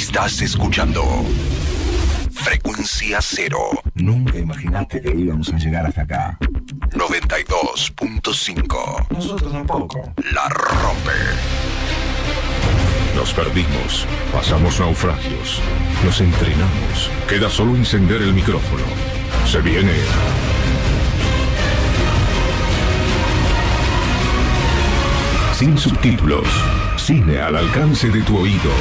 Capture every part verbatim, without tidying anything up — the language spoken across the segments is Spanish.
Estás escuchando Frecuencia Cero. Nunca imaginaste que íbamos a llegar hasta acá. noventa y dos punto cinco. Nosotros tampoco. La rompe. Nos perdimos, pasamos naufragios, nos entrenamos. Queda solo encender el micrófono. Se viene... Sin subtítulos. Cine al alcance de tu oído.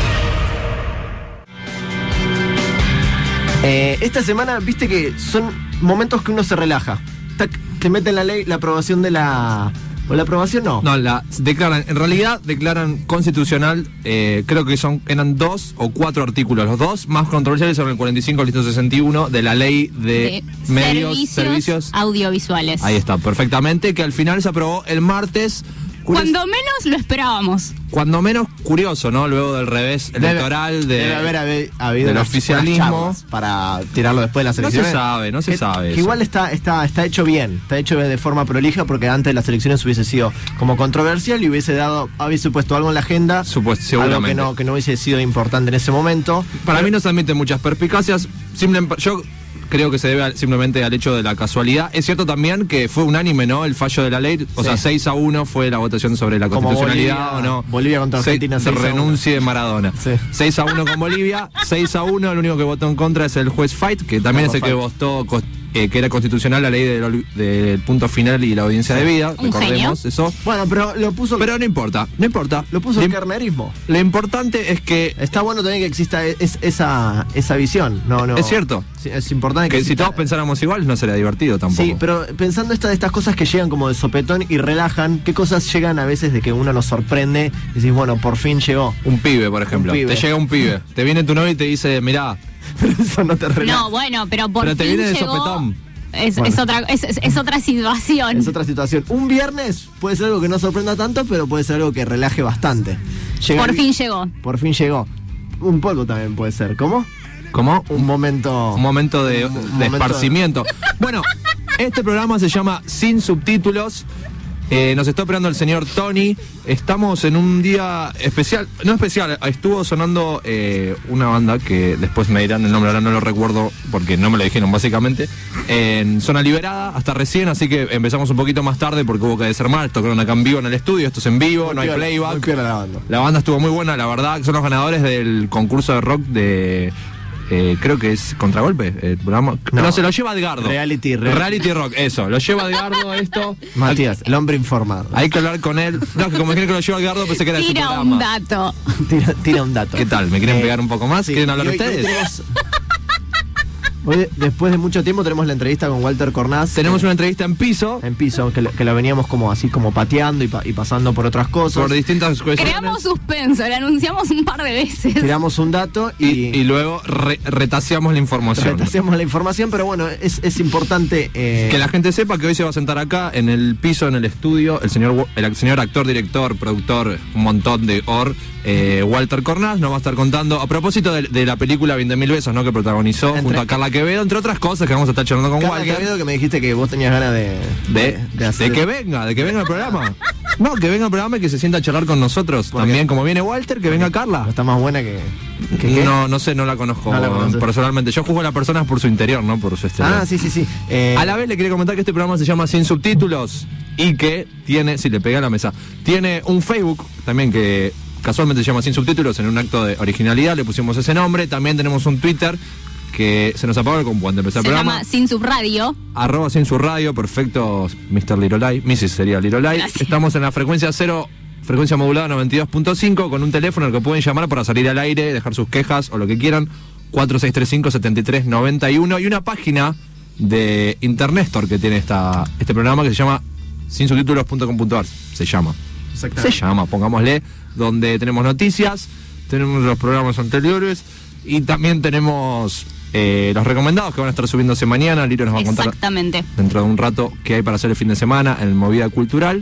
Eh, esta semana, viste que son momentos que uno se relaja. Tac, te meten la ley, la aprobación de la... ¿O la aprobación no? No, la declaran, en realidad declaran constitucional, eh, creo que son eran dos o cuatro artículos. Los dos más controversiales son el cuarenta y cinco al ciento sesenta y uno de la ley de, de medios, servicios, servicios audiovisuales. Ahí está, perfectamente, que al final se aprobó el martes. Cuando menos lo esperábamos. Cuando menos curioso, ¿no? Luego del revés electoral, debe, de, debe haber, haber habido del unas, oficialismo. unas para tirarlo después de las No elecciones. se sabe, no se que, sabe. Que eso. igual está, está, está hecho bien, está hecho de forma prolija, porque antes de las elecciones hubiese sido como controversial y hubiese dado, hubiese puesto algo en la agenda, Supuesto, algo seguramente. que no, que no hubiese sido importante en ese momento. Para Pero, mí no se admiten muchas perspicacias. Simple, yo creo que se debe simplemente al hecho de la casualidad. Es cierto también que fue unánime, ¿no? El fallo de la ley. O sí. sea, seis a uno fue la votación sobre la como constitucionalidad Bolivia, o no. Bolivia contra Argentina. Se renuncie de Maradona. Sí. seis a uno con Bolivia. seis a uno, el único que votó en contra es el juez Fait, que también no, es el Fait. que votó eh, que era constitucional la ley del de punto final y la audiencia sí. debida. Un Recordemos genio. eso. Bueno, pero lo puso. Pero no importa, no importa. Lo puso Lo el kernerismo. Lo importante es que. Está bueno también que exista es, esa, esa visión. No, no. Es cierto. Es importante que, que si todos pensáramos igual no sería divertido tampoco. Sí, pero pensando esta, de estas cosas que llegan como de sopetón y relajan, ¿qué cosas llegan a veces de que uno nos sorprende y decís, bueno, por fin llegó? Un pibe, por ejemplo. Pibe. Te llega un pibe. Te viene tu novio y te dice, mirá. Pero eso no te relaja. No, bueno, pero por pero fin te viene de llegó, sopetón. Es, bueno. es, otra, es, es, es otra situación. Es otra situación. Un viernes puede ser algo que no sorprenda tanto, pero puede ser algo que relaje bastante. Llega por el... fin llegó. Por fin llegó. Un polvo también puede ser. ¿Cómo? ¿Cómo? Un momento. Un momento de, un, un de momento esparcimiento. De... Bueno, este programa se llama Sin Subtítulos. Eh, nos está operando el señor Tony. Estamos en un día especial. No especial, estuvo sonando eh, una banda que después me dirán el nombre, ahora no lo recuerdo porque no me lo dijeron básicamente. En Zona Liberada, hasta recién, así que empezamos un poquito más tarde porque hubo que desarmar. Tocaron acá en vivo en el estudio, esto es en vivo, muy no hay playback. Muy piola la banda. La banda estuvo muy buena, la verdad. Son los ganadores del concurso de rock de. Eh, creo que es Contragolpe el programa. No, no se lo lleva Edgardo. Reality, reality. Reality Rock, eso. Lo lleva Edgardo esto. Matías, el hombre informado. Hay que hablar con él. No, que como dijeron que lo lleva Edgardo, pensé que era tira ese programa. un dato. Tira, tira un dato. ¿Qué tal? ¿Me quieren eh, pegar un poco más? Sí, ¿Quieren hablar hoy, ustedes? Hoy, tenemos, hoy, después de mucho tiempo, tenemos la entrevista con Walter Cornaz. Tenemos eh, una entrevista en piso. En piso, que, que la veníamos como así, como pateando y, pa, y pasando por otras cosas. Por distintas cuestiones. Creamos suspenso, le anunciamos un par de veces. Tiramos un dato y. Y, y luego re, retaseamos la información. Retaseamos la información, pero bueno, es, es importante. Eh... Que la gente sepa que hoy se va a sentar acá, en el piso, en el estudio, el señor, el señor actor, director, productor, un montón de or. Eh, Walter Cornaz nos va a estar contando a propósito de, de la película veinte mil besos, ¿no? Que protagonizó entre, junto a Carla Quevedo, entre otras cosas que vamos a estar charlando con Carla Walter. Quevedo, que me dijiste que vos tenías ganas de de, de, de, hacer... de que venga, de que venga el programa. No, que venga el programa y que se sienta a charlar con nosotros. También, como viene Walter, que venga Carla. Está más buena que. ¿Qué? No, no sé, no la conozco no la personalmente. Yo juzgo a las personas por su interior, no por su exterior. Ah, sí, sí, sí. Eh... A la vez le quería comentar que este programa se llama Sin Subtítulos y que tiene, si le pegué a la mesa, tiene un Facebook también que casualmente se llama Sin Subtítulos, en un acto de originalidad le pusimos ese nombre. También tenemos un Twitter que se nos apagó el compu antes de empezar el programa. Se llama Sin Subradio. Arroba Sin Subradio, perfecto, mister Lirolai, missus sería Lirolai. Estamos en la frecuencia cero, frecuencia modulada noventa y dos punto cinco, con un teléfono al que pueden llamar para salir al aire, dejar sus quejas o lo que quieran, cuatro seis tres cinco, siete tres nueve uno, y una página de Internestor que tiene esta, este programa que se llama sin subtítulos punto com punto ar, se llama. Se llama, pongámosle, donde tenemos noticias, tenemos los programas anteriores y también tenemos eh, los recomendados que van a estar subiéndose mañana. Liro nos va a contar Exactamente. dentro de un rato qué hay para hacer el fin de semana en Movida Cultural.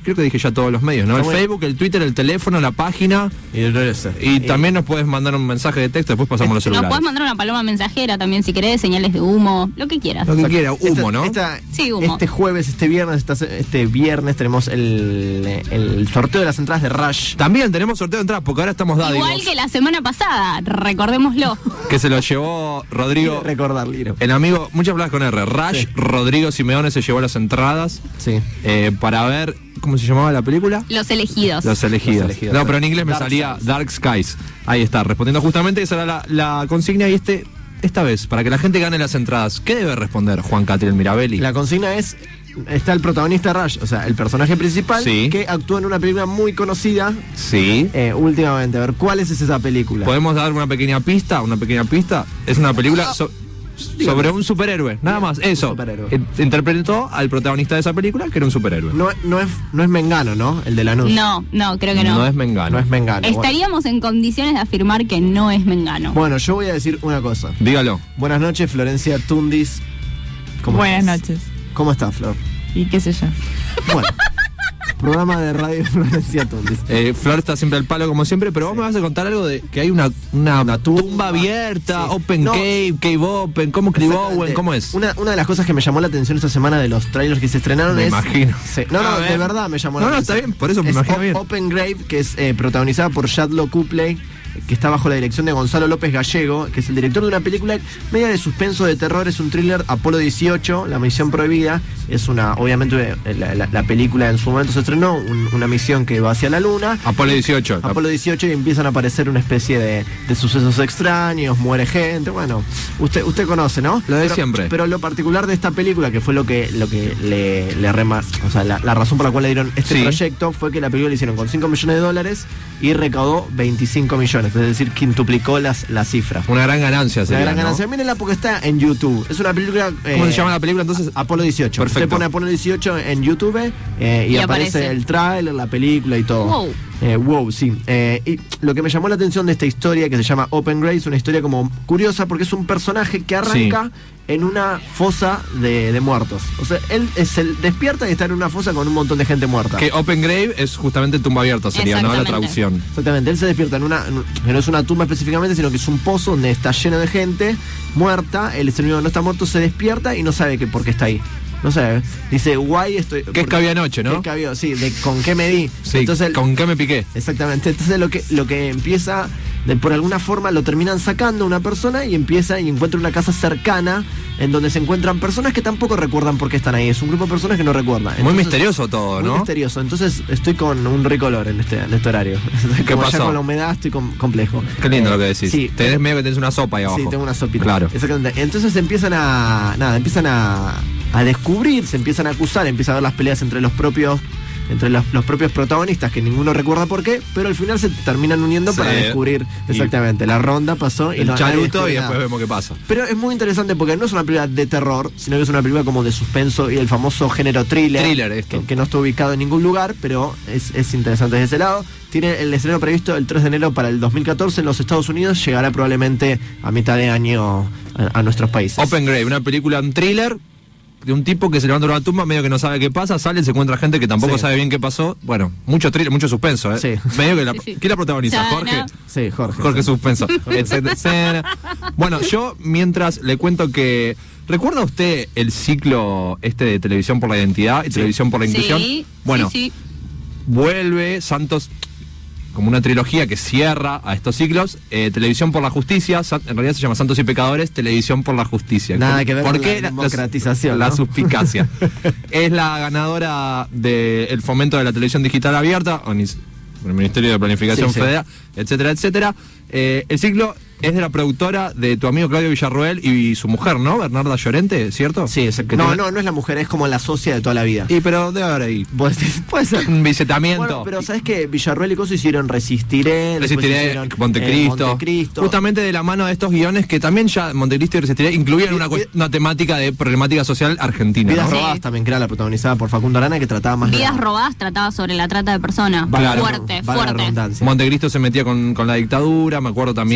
creo que dije ya todos los medios, ¿no? El Está bueno. Facebook, el Twitter, el teléfono, la página. Y, el R S. Y también nos puedes mandar un mensaje de texto, después pasamos los Nos celulares. puedes mandar una paloma mensajera también si querés, señales de humo, lo que quieras. Lo que quiera, humo, Esta- ¿no? esta- Sí, humo. Este jueves, este viernes, esta- este viernes tenemos el, el sorteo de las entradas de Rush. También tenemos sorteo de entradas, porque ahora estamos dádivos. Igual que la semana pasada, recordémoslo. Que se lo llevó Rodrigo, Recordar, Liro. el amigo, muchas palabras con R, Rush, Sí. Rodrigo Simeone se llevó las entradas Sí. eh, para ver, ¿cómo se llamaba la película? Los elegidos. Los elegidos. Los elegidos. No, pero en inglés me Dark salía Skies. Dark Skies. Ahí está, respondiendo justamente, esa era la, la consigna y este, esta vez, para que la gente gane las entradas, ¿qué debe responder Juan Catriel Mirabelli? La consigna es, está el protagonista Rush, o sea, el personaje principal, Sí. que actúa en una película muy conocida Sí. eh, últimamente. A ver, ¿cuál es esa película? ¿Podemos dar una pequeña pista? Una pequeña pista. Es una película so- sobre un superhéroe, nada más, eso. superhéroe. Eh, Interpretó al protagonista de esa película, que era un superhéroe. No, no, es, no es Mengano, ¿no? El de Lanús. No, no, creo que no. No es Mengano. No es Mengano. Bueno. Estaríamos en condiciones de afirmar que no es Mengano. Bueno, yo voy a decir una cosa. Dígalo. Buenas noches, Florencia Tundis. ¿Cómo Buenas estás? noches. ¿Cómo estás, Flor? Y qué sé yo. Bueno, programa de radio Florencia Tundis. Eh, Flor está siempre al palo como siempre, pero vos me vas a contar algo de que hay una, una, tumba, abierta, Sí. Open No. cave, Cave Open, ¿cómo Clive Exactamente. Owen? ¿Cómo es? Una, una de las cosas que me llamó la atención esta semana de los trailers que se estrenaron Me es. imagino. Sí. No, no, A de ver. verdad me llamó No, la no, atención. está bien, por eso me Es imagino O- bien. Open Grave, que es eh, protagonizada por Shadlow Copley, que está bajo la dirección de Gonzalo López Gallego, que es el director de una película media de suspenso de terror, es un thriller, Apolo dieciocho, La Misión Prohibida. Es una, obviamente, eh, la, la- la película en su momento se estrenó, un- una misión que va hacia la luna. Apolo dieciocho. Apolo dieciocho y empiezan a aparecer una especie de, de sucesos extraños, muere gente, bueno, usted usted conoce, ¿no? Lo de Pero- siempre. Pero lo particular de esta película, que fue lo que lo que le, le remas, o sea, la, la razón por la cual le dieron este Sí. proyecto fue que la película la hicieron con cinco millones de dólares y recaudó veinticinco millones, es decir, quintuplicó las, la cifra. Una gran ganancia Una sería, gran ¿no? ganancia. Mírenla porque está en YouTube. Es una película. ¿Cómo eh, se llama la película entonces? Apolo dieciocho. Perfecto. Usted pone Apolo dieciocho en YouTube eh, y, Y aparece, aparece. el tráiler, la película y todo. Wow. Eh, wow, sí. Eh, y lo que me llamó la atención de esta historia que se llama Open Grave es una historia como curiosa porque es un personaje que arranca en una fosa de, de muertos. O sea, él es el despierta y está en una fosa con un montón de gente muerta. Que Open Grave es justamente tumba abierta, sería, ¿no? La Exactamente. traducción. Exactamente, él se despierta en una, en- que no es una tumba específicamente, sino que es un pozo donde está lleno de gente muerta, él es el único que no está muerto, se despierta y no sabe que por qué está ahí. No sabe. Dice, guay, estoy... ¿Qué escabió anoche, no? ¿Qué escabió? Sí, de con qué me di. Sí, Entonces, él- ¿con qué me piqué? exactamente. Entonces lo que, lo que empieza, de, por alguna forma lo terminan sacando una persona y empieza y encuentra una casa cercana en donde se encuentran personas que tampoco recuerdan por qué están ahí. Es un grupo de personas que no recuerdan. Muy Entonces, misterioso todo, muy ¿no? misterioso. Entonces estoy con un ricolor en este, en este horario. ¿Qué Como ya pasó? con la humedad estoy com- complejo. Qué lindo Eh, lo que decís. Sí, Tenés medio que tenés una sopa ahí abajo. sí, tengo una sopita. Claro. Exactamente. Entonces empiezan a. Nada, empiezan a, a descubrir, se empiezan a acusar, empieza a ver las peleas entre los propios. Entre los, los propios protagonistas, que ninguno recuerda por qué, pero al final se terminan uniendo Sí. para descubrir Y- exactamente. La ronda pasó y El no- nadie charuto descubre y después nada. vemos qué pasa. Pero es muy interesante porque no es una película de terror, sino que es una película como de suspenso y el famoso género thriller. Thriller, esto. Que, que no está ubicado en ningún lugar, pero es, es interesante desde ese lado. Tiene el estreno previsto el tres de enero para el dos mil catorce en los Estados Unidos. Llegará probablemente a mitad de año a, a nuestros países. Open Grave, una película, un thriller de un tipo que se levanta de una tumba, medio que no sabe qué pasa, sale, se encuentra gente que tampoco Sí. sabe bien qué pasó. Bueno, mucho thriller, mucho suspenso, ¿eh? Sí. Medio que la, Sí, sí. ¿quién la protagoniza? Ya, Jorge. no. Sí, Jorge. Jorge Suspenso. Etcétera. Bueno, yo mientras le cuento que. ¿Recuerda usted el ciclo este de televisión por la identidad y televisión por la inclusión? Sí, Bueno, sí, sí. vuelve Santos como una trilogía que cierra a estos ciclos. eh, Televisión por la Justicia, Sa- en realidad se llama Santos y Pecadores, Televisión por la Justicia. Nada ¿Por- que ver por con qué la democratización, La, ¿no? suspicacia. Es la ganadora del fomento de la televisión digital abierta, o ni- el Ministerio de Planificación Sí, sí. Federal, etcétera, etcétera. Eh, el ciclo es de la productora de tu amigo Claudio Villarroel y su mujer, ¿no? Bernarda Llorente, ¿cierto? Sí, es el que No, no, tiene- no, no es la mujer, es como la socia de toda la vida. Y pero debe haber ahí Vos decís, puede ser. un bisetamiento. Bueno, pero ¿sabes qué? Villarroel y Coso hicieron Resistiré. después Resistiré, hicieron, Montecristo. eh, Montecristo. Justamente de la mano de estos guiones que también ya Montecristo y Resistiré incluían una, cuest- una temática de problemática social argentina. Vidas ¿no? robadas también, que era la protagonizada por Facundo Arana, que trataba más de Vidas la- robadas trataba sobre la trata de personas. Valga la- Fuerte, valga la fuerte. redundancia. Montecristo se metía con, con la dictadura, me acuerdo también Sí. con los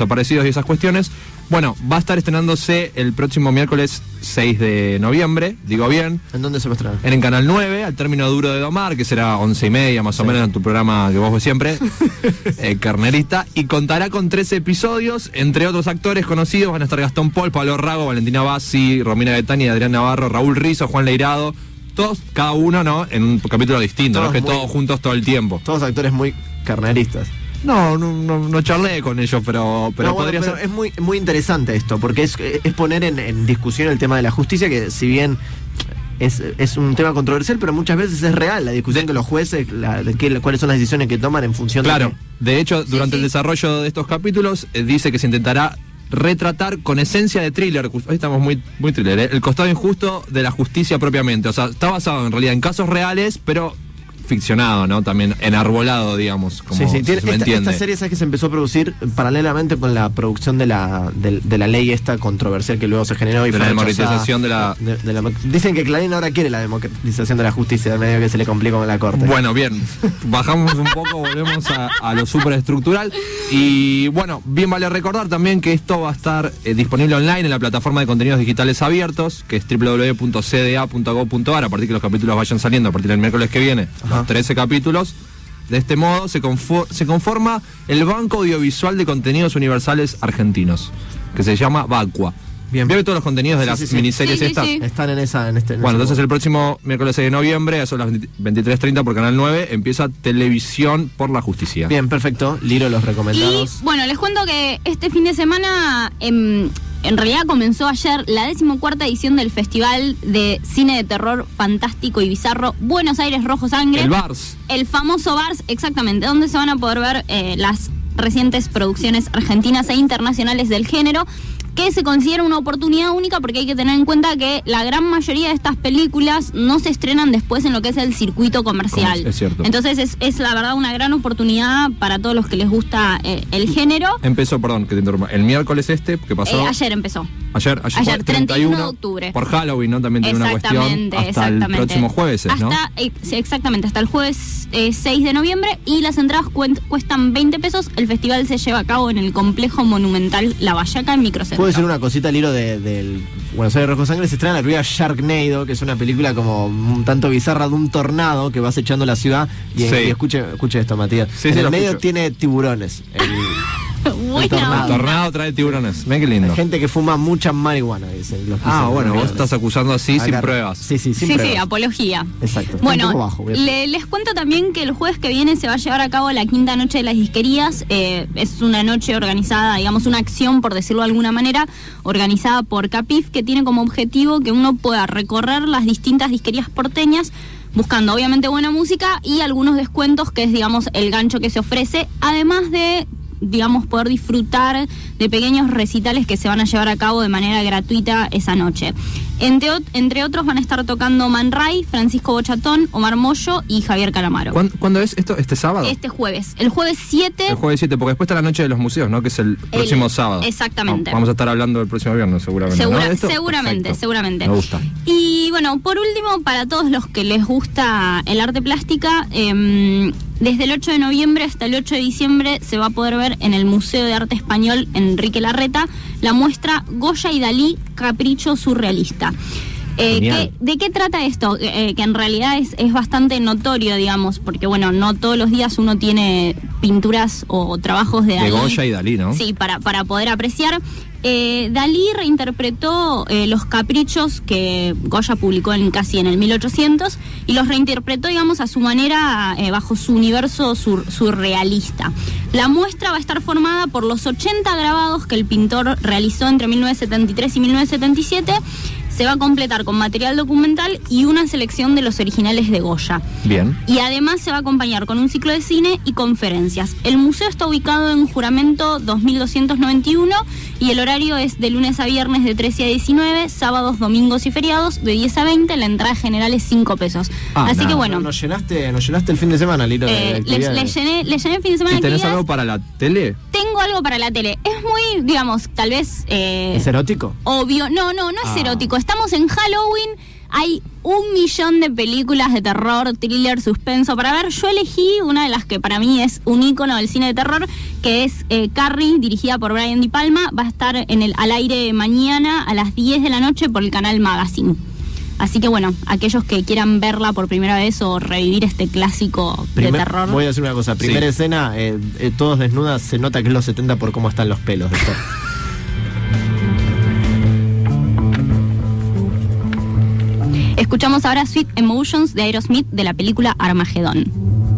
desaparecidos y esas cuestiones. Bueno, va a estar estrenándose el próximo miércoles seis de noviembre, digo bien. ¿En dónde se va a estrenar? En el Canal nueve, al término duro de domar, que será once y media más o Sí. menos en tu programa que vos ves siempre, eh, Carnerista, y contará con trece episodios, entre otros actores conocidos van a estar Gastón Paul, Pablo Rago, Valentina Bassi, Romina Gaetani, Adrián Navarro, Raúl Rizzo, Juan Leirado, todos, cada uno, ¿no? En un capítulo distinto, Todos no es que muy- todos juntos todo el tiempo. Todos actores muy carneristas. No, no, no, no charlé con ellos, pero, pero No, bueno, podría pero ser. es muy, muy interesante esto, porque es, es poner en, en discusión el tema de la justicia, que si bien es, es un tema controversial, pero muchas veces es real la discusión que los jueces, la, de qué, cuáles son las decisiones que toman en función Claro, de... de hecho, durante sí. el desarrollo de estos capítulos, eh, dice que se intentará retratar con esencia de thriller. Hoy estamos muy, muy thriller, ¿eh? El costado injusto de la justicia propiamente. O sea, está basado en realidad en casos reales, pero ficcionado, ¿no? También enarbolado, digamos, como Sí, sí, se tiene- me esta, entiende. esta serie, ¿sabes que se empezó a producir paralelamente con la producción de la, de, de la ley esta controversial que luego se generó y De fue la rechazada? democratización de la- de- de la- Dicen que Clarín ahora quiere la democratización de la justicia, de medio que se le complica con la corte. Bueno, bien, bajamos un poco, volvemos a, a lo superestructural. Y bueno, bien vale recordar también que esto va a estar eh, disponible online en la plataforma de contenidos digitales abiertos, que es doble u doble u doble u punto c d a punto gov punto a r, a partir que los capítulos vayan saliendo, a partir del miércoles que viene, Ajá. los trece capítulos. De este modo se, confor- se conforma el Banco Audiovisual de Contenidos Universales Argentinos, que se llama BACUA. Bien. ¿Vio todos los contenidos de Sí, las sí, sí. miniseries Sí, sí, estas? sí. Están en esa... En este, en Bueno, ese entonces modo. el próximo miércoles seis de noviembre, a son las veintitrés treinta por Canal nueve, empieza Televisión por la Justicia. Bien, perfecto. Liro los Y recomendados. bueno, les cuento que este fin de semana, em, en realidad comenzó ayer la decimocuarta edición del Festival de Cine de Terror Fantástico y Bizarro Buenos Aires Rojo Sangre. El Bars. El famoso Bars, exactamente, donde se van a poder ver eh, las recientes producciones argentinas e internacionales del género, que se considera una oportunidad única porque hay que tener en cuenta que la gran mayoría de estas películas no se estrenan después en lo que es el circuito comercial. Es cierto. Entonces es, es la verdad una gran oportunidad para todos los que les gusta eh, el género. Empezó, perdón, que te interrumpa. El miércoles este, que pasó. Eh, ayer empezó. Ayer, ayer, ayer, fue treinta y uno de octubre. Por Halloween, ¿no? También tiene una cuestión. Exactamente, Hasta exactamente. el próximo jueves, ¿no? Hasta, eh, sí, exactamente, hasta el jueves eh, seis de noviembre, y las entradas cuen- cuestan veinte pesos. El festival se lleva a cabo en el complejo monumental La Bayaca en Microcentro. Puedo decir una cosita, Liro, de- del Buenos Aires Rojo Sangre. Se estrena la película Sharknado, que es una película como un tanto bizarra de un tornado que va acechando la ciudad. Y, Sí. y escuche, escuche esto, Matías. Sí, en sí, el lo medio escucho. tiene tiburones. El- Buena tornado. onda. Tornado trae tiburones. Ven qué lindo. hay gente que fuma mucha marihuana, dicen. Los que Ah, dicen bueno, vos los estás acusando así sin Acá- pruebas. Sí, sí, sin Sí, pruebas. sí, apología. Exacto. Está un Bueno, poco bajo, voy a- le- les cuento también que el jueves que viene se va a llevar a cabo la quinta noche de las disquerías. Eh, es una noche organizada, digamos, una acción, por decirlo de alguna manera, organizada por Capif, que tiene como objetivo que uno pueda recorrer las distintas disquerías porteñas, buscando obviamente buena música y algunos descuentos, que es, digamos, el gancho que se ofrece, además de, digamos, poder disfrutar de pequeños recitales que se van a llevar a cabo de manera gratuita esa noche. Entre, ot- entre otros van a estar tocando Man Ray, Francisco Bochatón, Omar Mollo y Javier Calamaro. ¿Cuándo, cuándo es esto? ¿Este sábado? Este jueves. El jueves siete. El jueves siete, porque después está la noche de los museos, ¿no? Que es el próximo sábado. exactamente. No, vamos a estar hablando el próximo viernes, seguramente. Segura- ¿no? ¿De esto? seguramente, Perfecto. seguramente. Me gusta. Y bueno, por último, para todos los que les gusta el arte plástica, eh, desde el ocho de noviembre hasta el ocho de diciembre se va a poder ver en el Museo de Arte Español Enrique Larreta la muestra Goya y Dalí, Capricho Surrealista. Eh, Genial. ¿qué- ¿De qué trata esto? Eh, que en realidad es, es bastante notorio, digamos, porque bueno, no todos los días uno tiene pinturas o, o trabajos de De Dalí. Goya y Dalí, ¿no? Sí, para, para poder apreciar. Eh, Dalí reinterpretó eh, los caprichos que Goya publicó en, casi en el mil ochocientos y los reinterpretó, digamos, a su manera, eh, bajo su universo sur- surrealista. La muestra va a estar formada por los ochenta grabados que el pintor realizó entre mil novecientos setenta y tres y mil novecientos setenta y siete. Se va a completar con material documental y una selección de los originales de Goya. Bien. Y además se va a acompañar con un ciclo de cine y conferencias. El museo está ubicado en Juramento dos mil doscientos noventa y uno y el horario es de lunes a viernes de trece a diecinueve, sábados, domingos y feriados de diez a veinte. La entrada general es cinco pesos. Ah, Así nada. que bueno, Nos llenaste, nos llenaste el fin de semana, Liro. de eh, le, actividades. le llené, le llené el fin de semana ¿Y de tenés actividades. algo para la tele? Tengo algo para la tele. Es muy, digamos, tal vez... eh, ¿Es erótico? obvio. No, no, no es Ah. erótico. Estamos en Halloween. Hay un millón de películas de terror, thriller, suspenso para ver. Yo elegí una de las que para mí es un ícono del cine de terror, que es eh, Carrie, dirigida por Brian De Palma. Va a estar en el, al aire mañana a las diez de la noche por el canal Magazine. Así que bueno, aquellos que quieran verla por primera vez o revivir este clásico Primer- de terror. Voy a decir una cosa. Primera Sí. escena, eh, eh, todos desnudas, se nota que es los setenta por cómo están los pelos. de todo. Escuchamos ahora Sweet Emotions de Aerosmith de la película Armagedón.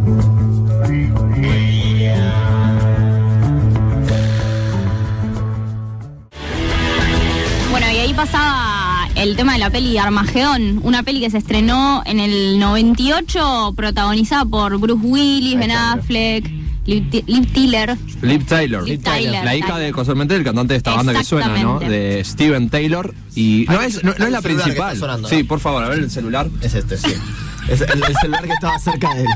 Bueno, y ahí pasaba el tema de la peli Armagedón, una peli que se estrenó en el noventa y ocho, protagonizada por Bruce Willis, Ben Affleck, Liv, Ti- Liv Tyler. Liv Tyler. Liv Tyler, La hija Tyler. de casualmente del cantante de esta banda que suena, ¿no? Exactamente. De Steven Taylor. Y no Hay- es, no, no hay es la un celular que principal. está sonando, Sí, ¿no? por favor, a ver el celular. Es este, sí. Es el, el celular que estaba cerca de él.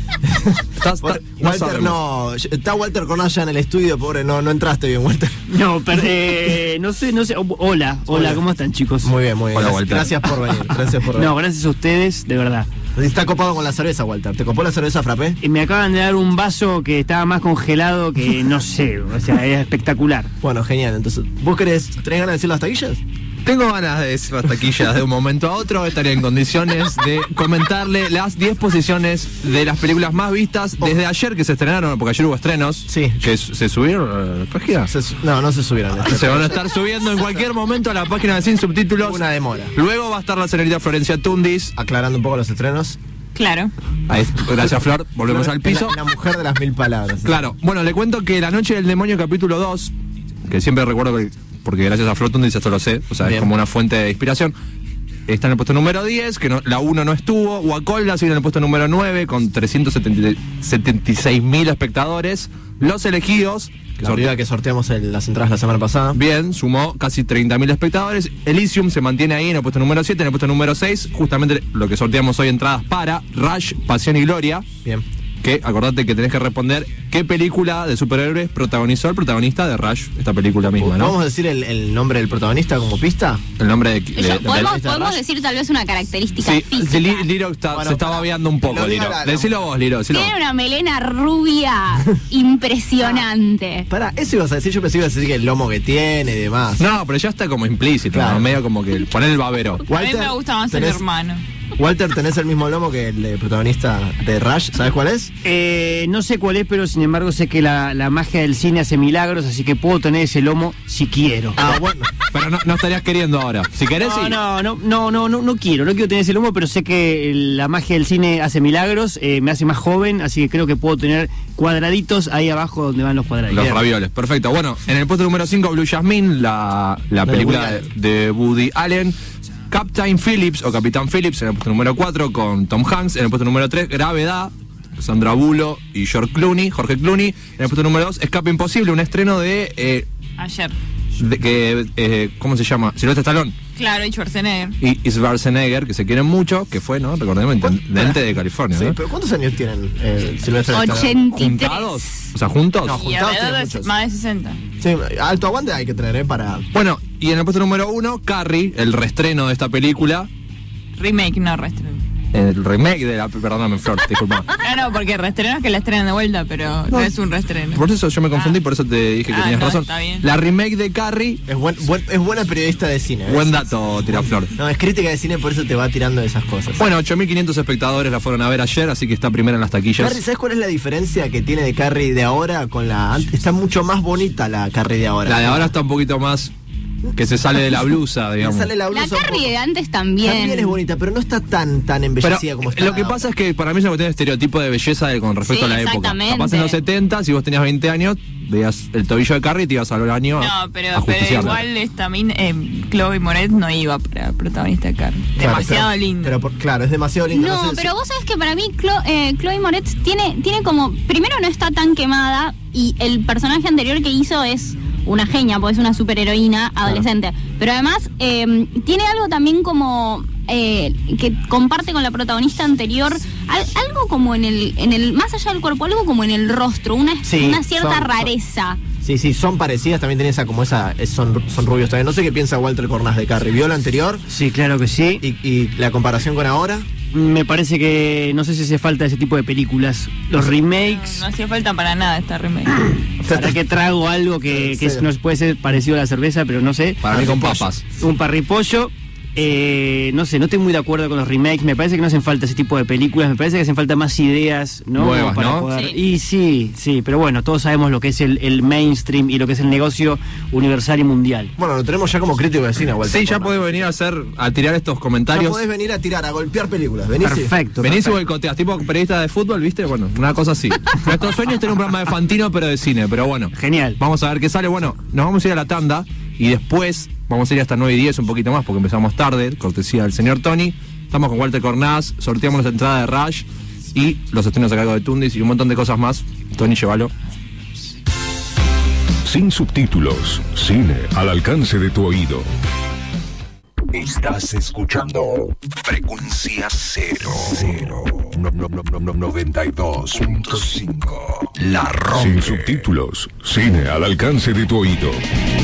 Está- está- Walter, no Walter sabemos. no. Está Walter Cornaya en el estudio, pobre. No, no entraste bien, Walter. No, pero eh, no sé, no sé. Hola, hola, Hola. ¿cómo están, chicos? Muy bien, muy bien. Hola, Gracias, Walter. gracias por venir. Gracias por venir. No, gracias a ustedes, de verdad. Está copado con la cerveza, Walter. ¿Te copó la cerveza, Frappé? Eh, Me acaban de dar un vaso que estaba más congelado que no sé, o sea, es espectacular. Bueno, genial. Entonces, ¿vos querés, tenés ganas de decir las taquillas? Tengo ganas de decir las taquillas de un momento a otro. Estaría en condiciones de comentarle las diez posiciones de las películas más vistas desde ayer que se estrenaron, porque ayer hubo estrenos. Sí. Que s- se subieron a la página. Se su- no, no se subieron. Se van a estar subiendo en cualquier momento a la página de Sin Subtítulos. Una demora. Luego va a estar la señorita Florencia Tundis. Aclarando un poco los estrenos. Claro. Ahí, gracias, Flor. Volvemos al piso. La, la mujer de las mil palabras. Claro, bueno, le cuento que La Noche del Demonio capítulo dos, que siempre recuerdo que, porque gracias a Flor Tundis esto lo sé, o sea, Bien. es como una fuente de inspiración. Está en el puesto número diez, que no- la uno no estuvo. Guacolda sigue en el puesto número nueve con trescientos setenta y seis mil espectadores. Los Elegidos, que La sortea- película que sorteamos en las entradas la semana pasada. bien, sumó casi treinta mil espectadores. Elysium se mantiene ahí en el puesto número siete, en el puesto número seis, justamente lo que sorteamos hoy, entradas para Rush, Pasión y Gloria. Bien. Que acordate que tenés que responder qué película de superhéroes protagonizó el protagonista de Rush, esta película misma, ¿no? ¿Vamos a decir el, el nombre del protagonista como pista? El nombre de, de- Eso, de- podemos de- podemos Rush. decir tal vez una característica Sí, física. Li- Liro está- Bueno, se está para- babeando un poco, lo digo Liro. la- la- Decilo vos, Liro, decilo Tiene vos. una melena rubia impresionante. Pará, eso ibas a decir, yo pensé que ibas a decir que el lomo que tiene y demás. No, pero ya está como implícito, Claro. ¿no? Medio como que poner el babero. A mí me gusta más el tenés- hermano. Walter, ¿tenés el mismo lomo que el eh, protagonista de Rush? ¿Sabes cuál es? Eh, no sé cuál es, pero sin embargo sé que la, la magia del cine hace milagros, así que puedo tener ese lomo si quiero. Ah, bueno. Pero no, no estarías queriendo ahora. Si querés, No, sí. no, no, no, no, no, no quiero, no quiero tener ese lomo, pero sé que la magia del cine hace milagros, eh, me hace más joven, así que creo que puedo tener cuadraditos ahí abajo donde van los cuadraditos. Los ravioles, perfecto. Bueno, en el puesto número cinco, Blue Jasmine, la, la De película Woody de, Allen. de Woody Allen. Captain Phillips o Capitán Phillips en el puesto número cuatro con Tom Hanks. En el puesto número tres, Gravedad, Sandra Bullock y George Clooney, Jorge Clooney. En el puesto número dos, Escape Imposible, un estreno de, eh, Ayer. de que eh, ¿cómo se llama? Silvestre Stallone Claro, y Schwarzenegger. y Schwarzenegger, que se quieren mucho, que fue, ¿no? Recordemos, intendente de California, Sí, ¿no? pero ¿cuántos años tienen eh, Silvestre Stallone? ochenta y tres. ¿Juntados? O sea, juntos. No, Y juntados alrededor tienen de muchos. más de sesenta. Sí, alto aguante hay que tener, ¿eh? Para... Bueno, y en el puesto número uno, Carrie, el reestreno de esta película. Remake, no reestreno. El remake de la. Perdóname, Flor, disculpa. No, no, porque reestreno es que la estrenen de vuelta, pero no, es un reestreno. Por eso yo me confundí, Ah. por eso te dije que Ah, tenías no, razón. está bien. La remake de Carrie, Es, buen, buen- es buena periodista de cine. ¿ves? buen dato, tira Flor. No, es crítica de cine, por eso te va tirando esas cosas. Bueno, ocho mil quinientos espectadores la fueron a ver ayer, así que está primera en las taquillas. Carrie, ¿sabes cuál es la diferencia que tiene de Carrie de ahora con la antes? Está mucho más bonita la Carrie de ahora. La de ahora está un poquito más que se sale de la blusa, Le digamos. sale la La blusa un Carrie poco. de antes también. También es bonita, pero no está tan, tan Pero embellecida como está. lo que la pasa otra. es que para mí es una cuestión de estereotipo de belleza de- con respecto Sí, a la época. exactamente. Capaz en los setenta, si vos tenías veinte años, veías el tobillo de Carrie y te ibas al año a, No, pero, a pero justiciarla. igual esta min, eh, Chloe Moret no iba para protagonista de Carrie. Claro, Demasiado pero- linda. Pero por- claro, es demasiado linda. No, sé si- pero vos sabés que para mí Clo- eh, Chloe Moretz tiene, tiene como, primero no está tan quemada y el personaje anterior que hizo es una genia, porque es una superheroína adolescente. Pero además eh, tiene algo también como eh, que comparte con la protagonista anterior, al- algo como en el, en el, más allá del cuerpo, algo como en el rostro, una, Sí, una cierta son- son- rareza. Sí, Sí, sí, son parecidas, también tienen esa, como esa, son, son rubios también. No sé qué piensa Walter Cornás de Carrie. ¿Vio la anterior? Sí, claro que sí. ¿Y, y la comparación con ahora? Me parece que no sé si hace falta ese tipo de películas. Los remakes. No, no hacía falta para nada esta remake. Para que trago algo que, que es- no puede ser parecido a la cerveza, pero no sé. Para mí con papas. Un parripollo. Eh, no sé, no estoy muy de acuerdo con los remakes. Me parece que no hacen falta ese tipo de películas. Me parece que hacen falta más ideas, ¿no? Nuevas, Para ¿no? poder- Sí. Y sí, sí, pero bueno, todos sabemos lo que es el, el mainstream y lo que es el negocio universal y mundial. Bueno, lo tenemos ya como crítico de cine, Walter Sí, ya Cornás. podés venir a hacer, a tirar estos Ya comentarios. podés venir a tirar, a golpear películas. Venís y- Perfecto. Venís y perfecto. boicoteás, tipo periodista de fútbol, ¿viste? Bueno, una cosa así. Nuestro sueño es tener un programa de Fantino, pero de cine, pero bueno. Genial. Vamos a ver qué sale. Bueno, nos vamos a ir a la tanda y después vamos a ir hasta nueve y diez, un poquito más, porque empezamos tarde, cortesía del señor Tony. Estamos con Walter Cornás, sorteamos las entradas de Rush y los estrenos a cargo de Tundis y un montón de cosas más. Tony, llévalo. Sin subtítulos, cine al alcance de tu oído. Estás escuchando Frecuencia Cero. Cero. No, no, no, no, no, noventa y dos punto cinco. La Rompe. Sin subtítulos, cine al alcance de tu oído.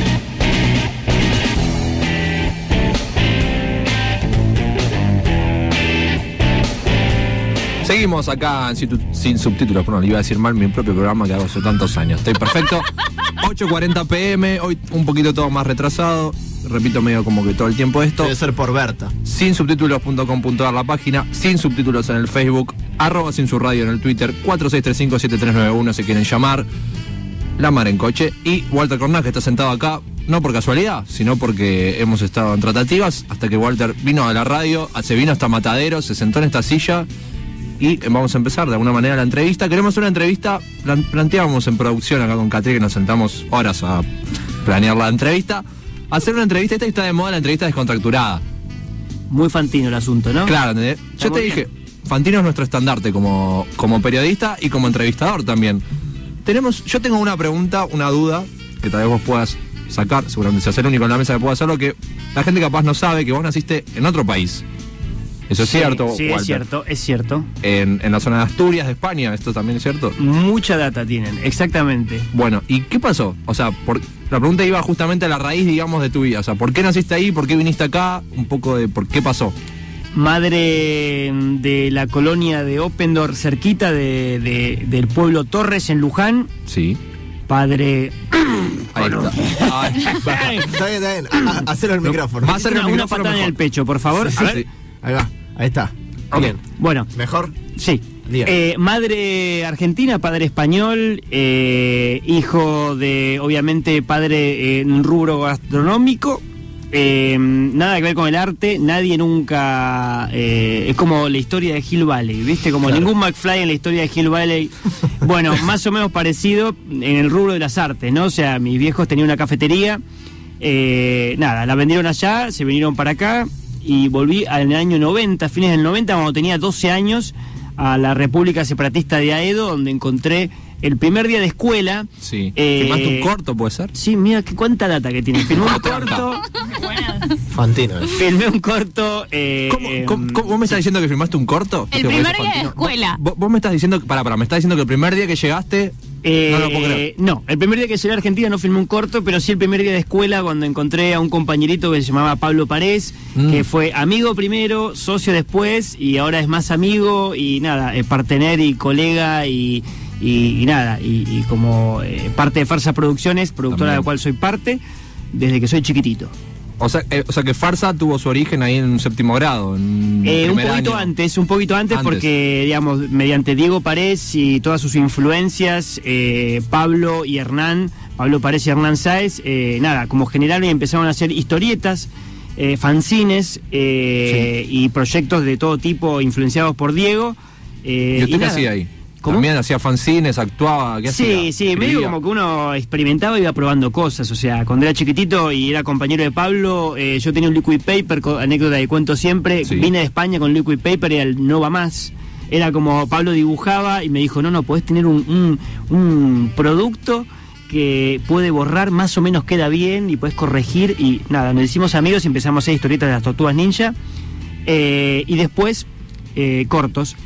Seguimos acá en Sin, sin subtítulos, bueno, le iba a decir mal mi propio programa que hago hace tantos años. Estoy perfecto. ocho cuarenta pm, hoy un poquito todo más retrasado. Repito medio como que todo el tiempo esto. Debe ser por Berta. sin subtítulos punto com punto ar la página, sin subtítulos en el Facebook, arroba sin su radio en el Twitter, cuatro seis tres cinco siete tres nueve uno si quieren llamar. La Mar en Coche y Walter Cornás, que está sentado acá, no por casualidad, sino porque hemos estado en tratativas hasta que Walter vino a la radio, se vino hasta Matadero, se sentó en esta silla y vamos a empezar de alguna manera la entrevista. Queremos una entrevista, plan- planteábamos en producción acá con Catri, que nos sentamos horas a planear la entrevista, hacer una entrevista, esta está de moda, la entrevista descontracturada. Muy Fantino el asunto, ¿no? Claro, ¿entendés? Yo te muy dije, Fantino es nuestro estandarte como, como periodista y como entrevistador también. Tenemos, yo tengo una pregunta, una duda, que tal vez vos puedas sacar, seguramente seas el único en la mesa que pueda hacerlo, que la gente capaz no sabe que vos naciste en otro país. Eso es Sí, cierto, Sí, Walter. es cierto, es cierto. En, en la zona de Asturias, de España, esto también es cierto. Mucha data tienen, exactamente. Bueno, ¿y qué pasó? O sea, por, la pregunta iba justamente a la raíz, digamos, de tu vida. O sea, ¿por qué naciste ahí? ¿Por qué viniste acá? Un poco de por qué pasó. Madre de la colonia de Oppendorf, cerquita de, de- del pueblo Torres, en Luján. Sí. Padre... Ahí está. Ay, Está bien, está bien. A- a- Hacelo el micrófono. Más cerca Una, el una micrófono patada en mejor. el pecho, por favor. Sí, A ver. sí. Ahí va, ahí está. Ok. Bien. Bueno, ¿Mejor? sí. Diga. Eh, madre argentina, padre español, eh, hijo de, obviamente, padre en rubro gastronómico. Eh, nada que ver con el arte, nadie nunca... eh, es como la historia de Hill Valley, ¿viste? Como Claro. ningún McFly en la historia de Hill Valley. Bueno, más o menos parecido en el rubro de las artes, ¿no? O sea, mis viejos tenían una cafetería, eh, nada, la vendieron allá, se vinieron para acá y volví al año noventa, fines del noventa, cuando tenía doce años, a la República Separatista de Aedo, donde encontré el primer día de escuela. Sí. Eh, ¿Filmaste un corto, puede ser? Sí, mira qué cuánta data que tiene. Filmé un corto, Fantino. eh. filmé un corto. eh, ¿Cómo, em, cómo- cómo- vos me estás diciendo que filmaste un corto? El ¿Qué, primer por eso, día de Fantino? escuela. Vos, vos me estás diciendo, que- pará, pará, me estás diciendo que el primer día que llegaste, eh, no lo puedo creer. no, el primer día que llegué a Argentina no filmé un corto, pero sí el primer día de escuela cuando encontré a un compañerito que se llamaba Pablo Parés, Mm. que fue amigo primero, socio después y ahora es más amigo y nada, eh, partener y colega y, y- y nada, y, y como eh, parte de Farsa Producciones, productora de También. la cual soy parte, desde que soy chiquitito. o sea, eh, o sea que Farsa tuvo su origen ahí en un séptimo grado, en Eh, un primer poquito año. antes, un poquito antes, Antes. porque, digamos, mediante Diego Parés y todas sus influencias, eh, Pablo y Hernán, Pablo Parés y Hernán Sáez, eh, nada, como generaron y empezaron a hacer historietas, eh, fanzines eh, y proyectos de todo tipo influenciados por Diego. eh, ¿Y usted qué nada. hacía ahí? ¿Cómo? También hacía fanzines, actuaba, ¿qué hacía? Sí, sí, medio Escribía. como que uno experimentaba y iba probando cosas. O sea, cuando era chiquitito y era compañero de Pablo, eh, yo tenía un liquid paper, co- anécdota que cuento siempre. Sí. Vine de España con liquid paper y el no va más. Era como Pablo dibujaba y me dijo, no, no, podés tener un, un, un producto que puede borrar, más o menos queda bien y podés corregir. Y nada, nos hicimos amigos y empezamos a hacer historietas de las tortugas ninja. Eh, y después, eh, cortos.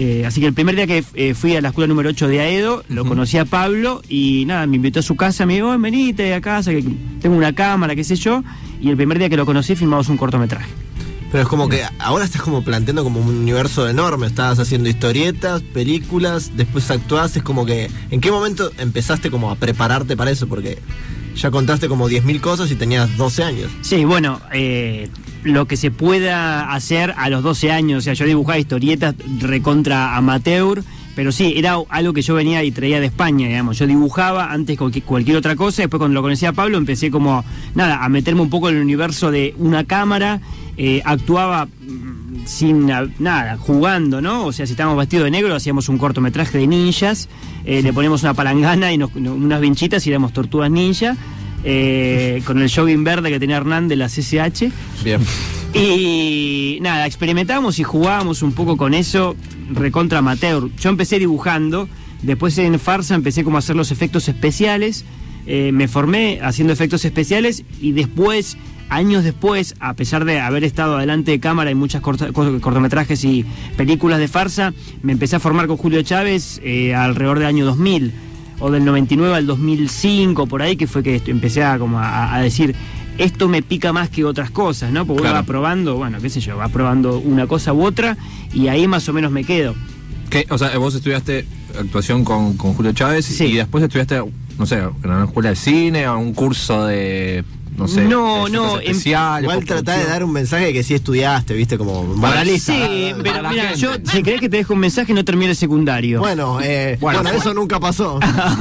Eh, así que el primer día que eh, fui a la escuela número ocho de Aedo, lo uh-huh. conocí a Pablo y nada, me invitó a su casa, me dijo, venite a casa, que tengo una cámara, qué sé yo, y el primer día que lo conocí filmamos un cortometraje. Pero es como que ahora estás como planteando como un universo enorme, estabas haciendo historietas, películas, después actuás, es como que, ¿en qué momento empezaste como a prepararte para eso? Porque ya contaste como diez mil cosas y tenías doce años. Sí, bueno, eh... lo que se pueda hacer a los doce años, o sea, yo dibujaba historietas recontra amateur, pero sí, era algo que yo venía y traía de España, digamos, yo dibujaba antes que cualquier otra cosa, después cuando lo conocí a Pablo empecé como, nada, a meterme un poco en el universo de una cámara, eh, actuaba sin nada, jugando, ¿no? O sea, si estábamos vestidos de negro, hacíamos un cortometraje de ninjas, eh, le poníamos una palangana y nos, unas vinchitas y éramos tortugas ninja. Eh, con el jogging verde que tenía Hernán de la C C H. Bien. Y nada, experimentábamos y jugábamos un poco con eso, recontra amateur. Yo empecé dibujando, después en Farsa empecé como a hacer los efectos especiales, eh, me formé haciendo efectos especiales y después, años después, a pesar de haber estado delante de cámara en muchas corta, cortometrajes y películas de Farsa, me empecé a formar con Julio Chávez eh, alrededor del año dos mil. O del noventa y nueve al dos mil cinco, por ahí, que fue que empecé a, como a, a decir, esto me pica más que otras cosas, ¿no? Porque claro. uno va probando, bueno, qué sé yo, va probando una cosa u otra y ahí más o menos me quedo. ¿Qué? O sea, vos estudiaste actuación con, con Julio Chávez sí. y después estudiaste, no sé, en una escuela de cine o un curso de... No sé, no, no, especial, igual tratá de dar un mensaje de que sí estudiaste, viste, como moralista. Sí, pero mira, yo, si crees que te dejo un mensaje, no terminé el secundario. Bueno, eh, bueno, bueno eso nunca pasó.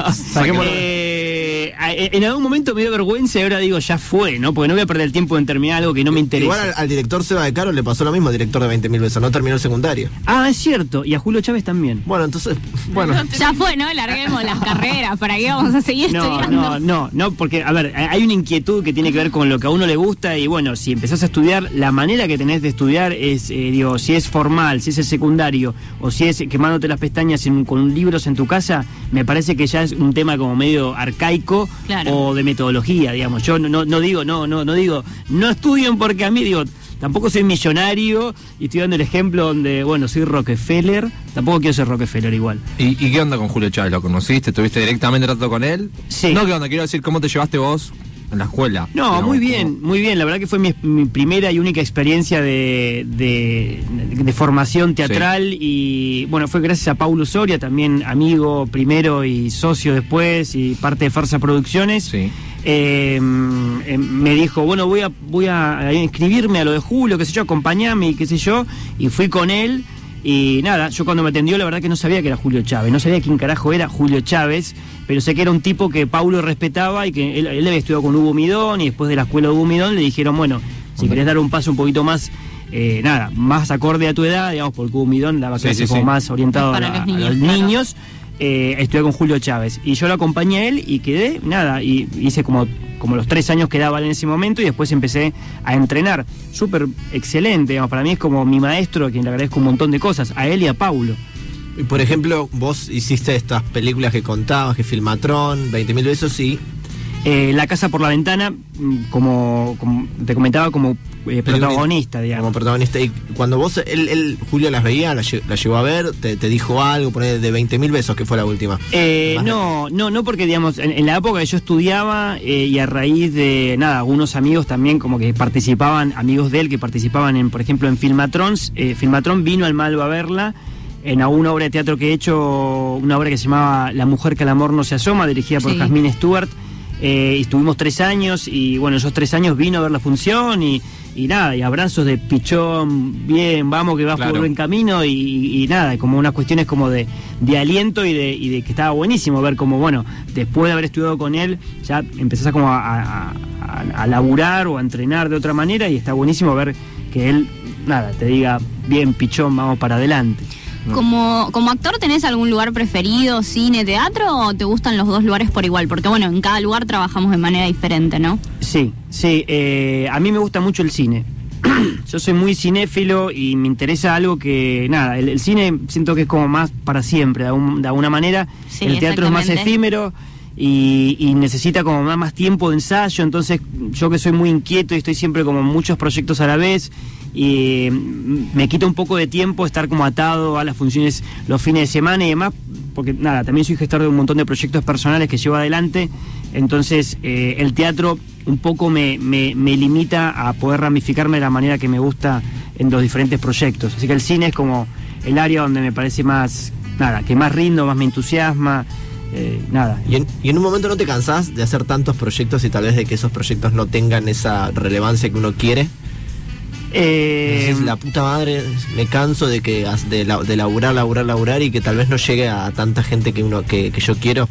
eh, en algún momento me dio vergüenza y ahora digo, ya fue, ¿no? Porque no voy a perder el tiempo en terminar algo que no me interesa. Igual al, al director Seba de Caro le pasó lo mismo, al director de veinte mil besos, no terminó el secundario. Ah, es cierto, y a Julio Chávez también. Bueno, entonces, bueno. Ya fue, ¿no? Larguemos las carreras, ¿para qué vamos a seguir no, estudiando? No, no, no, porque, a ver, hay una inquietud que tiene que ver con lo que a uno le gusta y bueno, si empezás a estudiar, la manera que tenés de estudiar es, eh, digo, si es formal, si es el secundario o si es quemándote las pestañas en, con libros en tu casa, me parece que ya es un tema como medio arcaico claro. o de metodología, digamos. Yo no, no, no digo, no, no, no digo, no estudien porque a mí, digo, tampoco soy millonario y estoy dando el ejemplo donde, bueno, soy Rockefeller, tampoco quiero ser Rockefeller igual. ¿Y, y qué onda con Julio Chávez? ¿Lo conociste? ¿Tuviste directamente trato con él? Sí. No, ¿qué onda? Quiero decir, ¿cómo te llevaste vos en la escuela? No, digamos, muy bien, como... muy bien. La verdad que fue mi, mi primera y única experiencia de, de, de formación teatral sí. y bueno, fue gracias a Paulo Soria, también amigo primero y socio después y parte de Farsa Producciones. Sí. Eh, eh, me dijo, bueno, voy a voy a inscribirme a lo de Julio, qué sé yo, acompañame y qué sé yo, y fui con él. Y nada, yo cuando me atendió la verdad que no sabía que era Julio Chávez, no sabía quién carajo era Julio Chávez, pero sé que era un tipo que Paulo respetaba y que él, él había estudiado con Hugo Midón y después de la escuela de Hugo Midón le dijeron, bueno, si querés dar un paso un poquito más, eh, nada, más acorde a tu edad, digamos, porque Hugo Midón daba clases sí, sí, como sí. más orientado a, los niños, a los niños eh, estudié con Julio Chávez y yo lo acompañé a él y quedé, nada, y hice como... como los tres años que daban en ese momento y después empecé a entrenar. Súper excelente, digamos, para mí es como mi maestro, a quien le agradezco un montón de cosas, a él y a Paulo. Y por ejemplo, vos hiciste estas películas que contabas, que Filmatrón, veinte mil besos y... Eh, La casa por la ventana, como, como te comentaba, como eh, protagonista, digamos. Como protagonista. Y cuando vos, él, él Julio las veía, la, la llevó a ver, te, te dijo algo, por ahí, de veinte mil besos, que fue la última. Eh, no, no, no, porque digamos, en, en la época que yo estudiaba eh, y a raíz de, nada, algunos amigos también como que participaban, amigos de él que participaban en, por ejemplo, en Filmatrons, eh, Filmatrón vino al Malva a verla, en alguna obra de teatro que he hecho, una obra que se llamaba La mujer que al amor no se asoma, dirigida por sí. Jasmine Stewart. Eh, estuvimos tres años y bueno, esos tres años vino a ver la función y, y nada, y abrazos de pichón, bien, vamos que vas claro. por buen camino y, y nada, como unas cuestiones como de, de aliento y de, y de que estaba buenísimo ver como, bueno, después de haber estudiado con él, ya empezás a como a, a, a, a laburar o a entrenar de otra manera y está buenísimo ver que él, nada, te diga, bien, pichón, vamos para adelante. Como, como actor, ¿tenés algún lugar preferido, cine, teatro, o te gustan los dos lugares por igual? Porque bueno, en cada lugar trabajamos de manera diferente, ¿no? Sí, sí, eh, a mí me gusta mucho el cine. Yo soy muy cinéfilo y me interesa algo que, nada, el, el cine siento que es como más para siempre, de, un, de alguna manera. Sí, el teatro es más efímero y, y necesita como más, más tiempo de ensayo. Entonces yo que soy muy inquieto y estoy siempre como en muchos proyectos a la vez, y me quita un poco de tiempo estar como atado a las funciones los fines de semana y demás, porque nada, también soy gestor de un montón de proyectos personales que llevo adelante. Entonces eh, el teatro un poco me, me, me limita a poder ramificarme de la manera que me gusta en los diferentes proyectos. Así que el cine es como el área donde me parece más, nada, que más rindo, más me entusiasma, eh, nada. ¿Y en, ¿Y en un momento no te cansás de hacer tantos proyectos y tal vez de que esos proyectos no tengan esa relevancia que uno quiere? Eh, Decís, la puta madre, me canso de que de, la, de laburar, laburar, laburar y que tal vez no llegue a tanta gente que uno que, que yo quiero.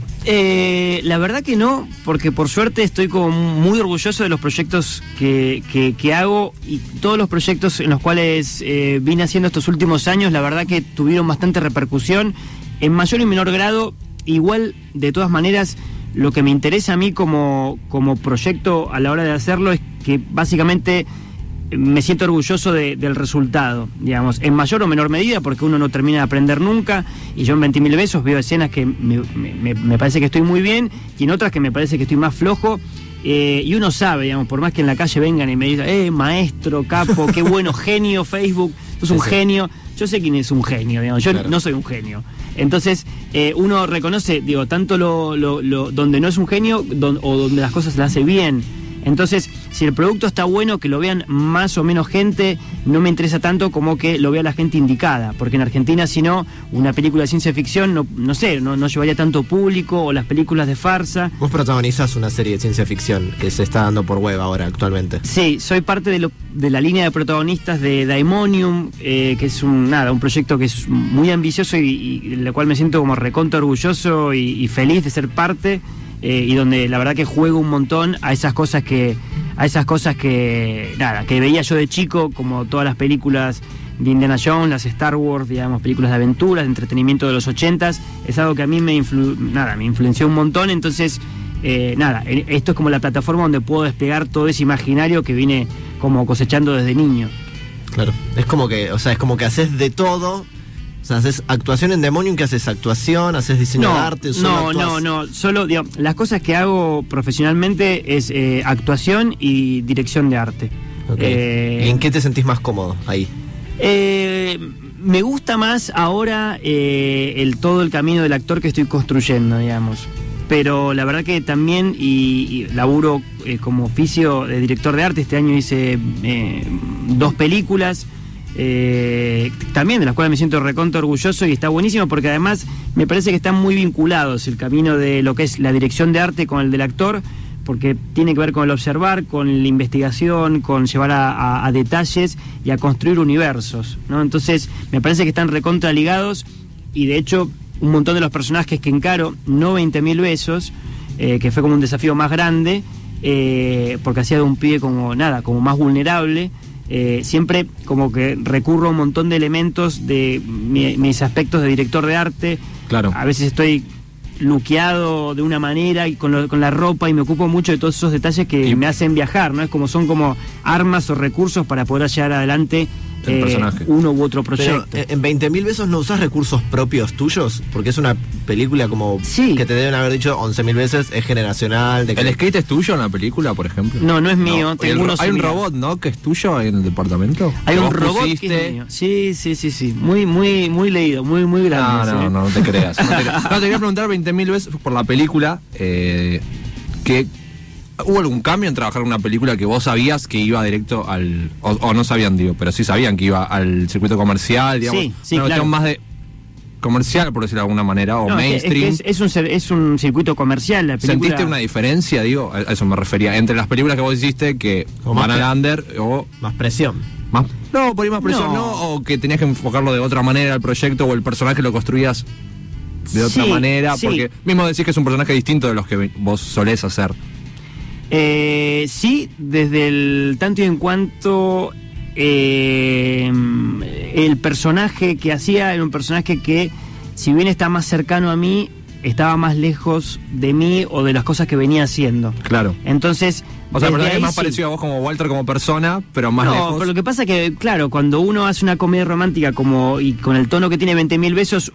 Eh, la verdad que no, porque por suerte estoy como muy orgulloso de los proyectos que, que, que hago, y todos los proyectos en los cuales eh, vine haciendo estos últimos años, la verdad que tuvieron bastante repercusión, en mayor y menor grado. Igual, de todas maneras, lo que me interesa a mí como, como proyecto a la hora de hacerlo es que básicamente me siento orgulloso de, del resultado, digamos, en mayor o menor medida, porque uno no termina de aprender nunca, y yo en veinte mil besos veo escenas que me, me, me parece que estoy muy bien, y en otras que me parece que estoy más flojo, eh, y uno sabe, digamos, por más que en la calle vengan y me digan, eh, maestro, capo, qué bueno, genio, Facebook, sos un sí, genio, yo sé quién es un genio, digamos, yo claro. no soy un genio. Entonces, eh, uno reconoce, digo, tanto lo, lo, lo donde no es un genio, don, o donde las cosas las hace bien. Entonces, si el producto está bueno, que lo vean más o menos gente, no me interesa tanto como que lo vea la gente indicada, porque en Argentina, si no, una película de ciencia ficción, no, no sé, no, no llevaría tanto público, o las películas de farsa. Vos protagonizás una serie de ciencia ficción que se está dando por web ahora, actualmente. Sí, soy parte de, lo, de la línea de protagonistas de Daemonium, eh, que es un, nada, un proyecto que es muy ambicioso y, y del cual me siento como recontra orgulloso y, y feliz de ser parte. Eh, y donde la verdad que juego un montón a esas cosas que a esas cosas que nada que veía yo de chico, como todas las películas de Indiana Jones, las Star Wars, digamos, películas de aventuras, de entretenimiento de los ochentas. Es algo que a mí me influ nada me influenció un montón. Entonces eh, nada esto es como la plataforma donde puedo desplegar todo ese imaginario que vine como cosechando desde niño. Claro, es como que, o sea, es como que haces de todo. O sea, ¿haces actuación en Daemonium? ¿Qué haces? ¿Actuación? ¿Haces diseño no, de arte? ¿Solo no, actuás? no, no, solo, digo, las cosas que hago profesionalmente es eh, actuación y dirección de arte. Okay. Eh, ¿Y en qué te sentís más cómodo ahí? Eh, me gusta más ahora eh, el todo el camino del actor que estoy construyendo, digamos. Pero la verdad que también, y, y laburo eh, como oficio de director de arte. Este año hice eh, dos películas. Eh, también de las cuales me siento recontra orgulloso, y está buenísimo porque además me parece que están muy vinculados el camino de lo que es la dirección de arte con el del actor, porque tiene que ver con el observar, con la investigación, con llevar a, a, a detalles y a construir universos, ¿no? Entonces me parece que están recontra ligados, y de hecho un montón de los personajes que encaro, no veinte mil besos, eh, que fue como un desafío más grande, eh, porque hacía de un pibe como nada, como más vulnerable. Eh, siempre como que recurro a un montón de elementos de mi, mis aspectos de director de arte. Claro. A veces estoy luqueado de una manera y con, lo, con la ropa, y me ocupo mucho de todos esos detalles que y me hacen viajar, ¿no? Es como son como armas o recursos para poder llevar adelante eh, uno u otro proyecto. Pero en veinte mil besos no usás recursos propios tuyos, porque es una película como sí, que te deben haber dicho once mil veces, es generacional. De que... ¿El skate es tuyo en la película, por ejemplo? No, no es mío. No. Tengo unos hay un míos. robot, ¿no? Que es tuyo en el departamento. Hay un vos robot pusiste... que es mío. Sí, sí, sí, sí. Muy, muy, muy leído, muy, muy grande. No, no, ¿sí? no, no te creas. No te, no, te quería preguntar veinte mil veces por la película, eh, que ¿hubo algún cambio en trabajar en una película que vos sabías que iba directo al... O, o no sabían, digo, pero sí sabían que iba al circuito comercial, digamos? Sí, sí, una claro. cuestión más de comercial, por decirlo de alguna manera, o No, mainstream. Es, que es, es, un, es un circuito comercial la película. ¿Sentiste una diferencia, digo? A eso me refería. Entre las películas que vos hiciste que O van más al under o... Más presión. Más, no, por ahí más presión, No. no. O que tenías que enfocarlo de otra manera al proyecto, o el personaje lo construías de otra Sí, manera, sí. porque mismo decís que es un personaje distinto de los que vos solés hacer. Eh, sí, desde el tanto y en cuanto eh, el personaje que hacía era un personaje que, si bien está más cercano a mí, estaba más lejos de mí o de las cosas que venía haciendo. Claro. Entonces, o sea, desde pero es ahí más sí. parecido a vos como Walter como persona, pero más no, lejos. pero lo que pasa es que, claro, cuando uno hace una comedia romántica como y con el tono que tiene veinte mil besos,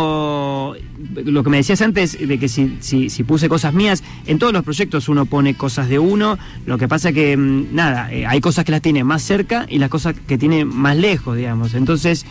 uno, lo que me decías antes, de que si, si, si puse cosas mías, en todos los proyectos uno pone cosas de uno, lo que pasa es que, nada, eh, hay cosas que las tiene más cerca y las cosas que tiene más lejos, digamos. Entonces,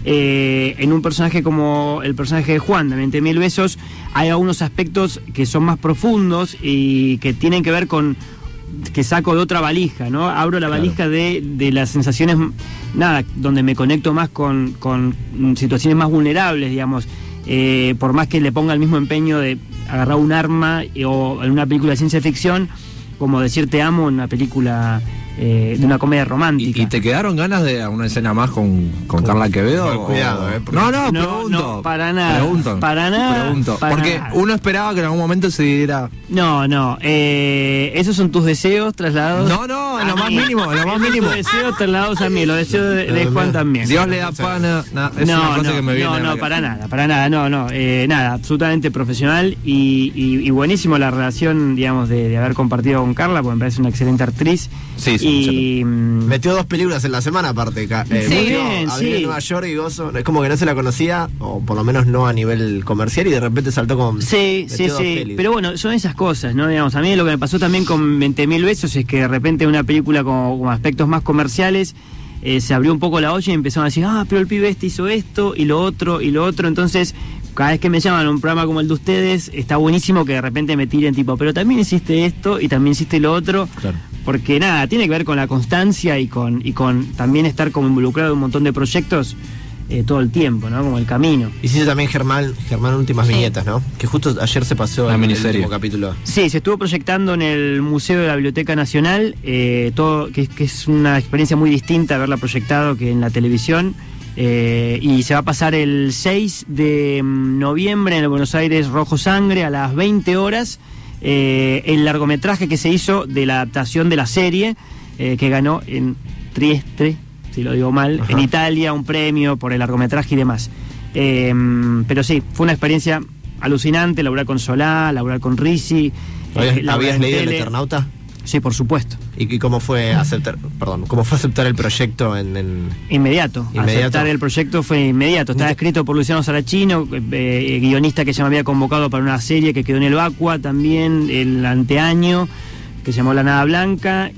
eh, en un personaje como el personaje de Juan, de veinte mil besos, hay algunos aspectos que son más profundos y que tienen que ver con que saco de otra valija, ¿no? Abro la valija claro. de, de las sensaciones, nada, donde me conecto más con, con situaciones más vulnerables, digamos, eh, por más que le ponga el mismo empeño de agarrar un arma eh, o en una película de ciencia ficción, como decir te amo en una película eh, de una comedia romántica. ¿Y, ¿Y te quedaron ganas de una escena más con, con Carla Quevedo? No, cuidado, eh. No, no, no, pregunto. No, para nada. Pregunto. Para nada. Pregunto. Para Porque nada. uno esperaba que en algún momento se diera. No, no. Eh, ¿Esos son tus deseos trasladados? No, no, en lo más mínimo, en lo más mínimo. Tus deseos trasladados a mí, los deseos de, de Juan también. Dios le da pana. Nah, es no, una frase no, que me viene. no, no, la para nada, para nada, no, no. Eh, nada, absolutamente profesional y, y, y buenísimo la relación, digamos, de, de haber compartido con Carla, porque me parece una excelente actriz. Sí, sí. Y, metió dos películas en la semana aparte. Eh, sí, metió bien, Abril sí. en Nueva York y Gozo. Es como que no se la conocía, o por lo menos no a nivel comercial, y de repente saltó con. Sí, sí, sí. Pero bueno, son esas cosas, ¿no? Digamos, a mí lo que me pasó también con veinte mil besos es que de repente una película con, con aspectos más comerciales eh, se abrió un poco la olla y empezaron a decir, ah, pero el pibe este hizo esto y lo otro y lo otro. Entonces, cada vez que me llaman a un programa como el de ustedes, está buenísimo que de repente me tiren tipo, pero también hiciste esto y también hiciste lo otro. Claro. Porque nada, tiene que ver con la constancia y con, y con también estar como involucrado en un montón de proyectos eh, todo el tiempo, ¿no? Como el camino. Hiciste también Germán, Germán Últimas Sí. Viñetas, ¿no? Que justo ayer se pasó La el, el miniserie. último capítulo. Sí, se estuvo proyectando en el Museo de la Biblioteca Nacional, eh, todo, que, que es una experiencia muy distinta haberla proyectado que en la televisión. Eh, y se va a pasar el seis de noviembre en el Buenos Aires Rojo Sangre a las veinte horas. Eh, el largometraje que se hizo de la adaptación de la serie, eh, que ganó en Trieste, si lo digo mal, Ajá. en Italia, un premio por el largometraje y demás. Eh, pero sí, fue una experiencia alucinante, laburar con Solá, laburar con Rizzi. ¿Habías, eh, laburar ¿habías en leído El tele. Eternauta? Sí, por supuesto. ¿Y, y cómo fue aceptar, perdón, cómo fue aceptar el proyecto en, en... Inmediato. Inmediato. Aceptar el proyecto fue inmediato. Estaba escrito por Luciano Sarachino, eh, guionista que ya me había convocado para una serie que quedó en el Vacua también el anteaño, que se llamó La Nada Blanca.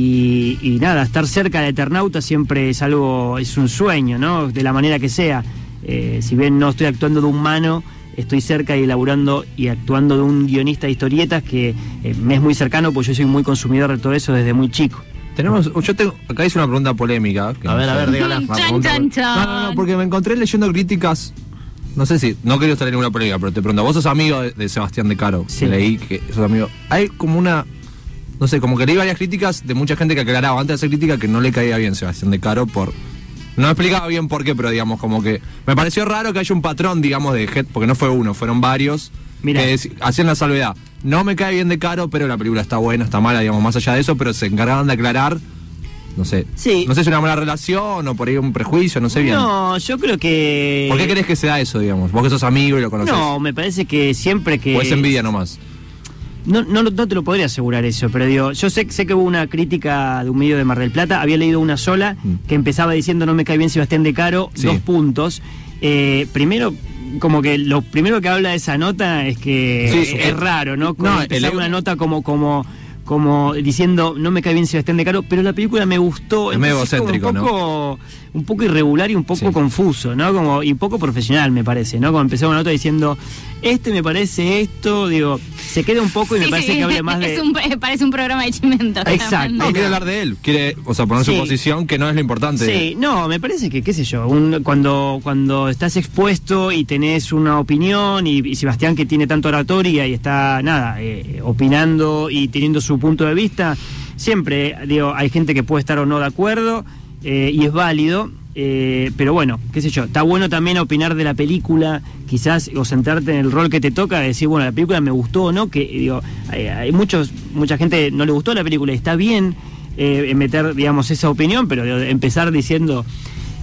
Y, y nada, estar cerca de Eternauta siempre es algo, es un sueño, ¿no? De la manera que sea. Eh, si bien no estoy actuando de un mano, estoy cerca y elaborando y actuando de un guionista de historietas que eh, me es muy cercano, porque yo soy muy consumidor de todo eso desde muy chico. Tenemos, yo tengo, acá hice una pregunta polémica. que A ver, no a sé. ver, dígala. Una Chan, pregunta- chan, chan. No, no, no, porque me encontré leyendo críticas. No sé si, no quiero estar en ninguna polémica, pero te pregunto, vos sos amigo de, de Sebastián De Caro. Sí. Leí que sos amigo. Hay como una, no sé, como que leí varias críticas de mucha gente que aclaraba antes de hacer crítica que no le caía bien Sebastián De Caro por. No explicaba bien por qué, pero digamos, como que me pareció raro que haya un patrón, digamos, de gente, porque no fue uno, fueron varios, Mirá. que dec- hacían la salvedad. No me cae bien De Caro, pero la película está buena, está mala, digamos, más allá de eso, pero se encargaban de aclarar, no sé, Sí. no sé si es una mala relación o por ahí un prejuicio, no sé bien. No, yo creo que... ¿Por qué crees que se da eso, digamos? Vos que sos amigo y lo conocés. No, me parece que siempre que... O es envidia nomás. No, no, no te lo podría asegurar eso, pero digo, yo sé, sé que hubo una crítica de un medio de Mar del Plata, había leído una sola, Mm. que empezaba diciendo no me cae bien Sebastián De Caro, Sí. dos puntos. Eh, primero, como que lo primero que habla de esa nota es que Sí, es, eh, es raro, ¿no? Como no, empezar el- una nota como... como como diciendo no me cae bien Sebastián De Caro, pero la película me gustó. Es medio Entonces, como egocéntrico, un poco, un poco irregular y un poco Sí. confuso, ¿no? Como, y poco profesional, me parece, ¿no? Como empezó una nota diciendo, este me parece esto, digo, se queda un poco y me Sí, parece sí, que hable más de... es un- parece un programa de chimento. Exacto. realmente. No, quiere hablar de él, quiere, o sea, poner Sí. su posición, que no es lo importante. Sí, no, me parece que, qué sé yo, un- cuando, cuando estás expuesto y tenés una opinión, y, y Sebastián que tiene tanta oratoria y está, nada, eh, opinando y teniendo su punto de vista, siempre, digo, hay gente que puede estar o no de acuerdo, eh, y es válido, eh, pero bueno, qué sé yo, está bueno también opinar de la película, quizás, o centrarte en el rol que te toca, de decir, bueno, la película me gustó o no, que, digo, hay, hay muchos, mucha gente no le gustó la película, y está bien, eh, meter, digamos, esa opinión, pero de- empezar diciendo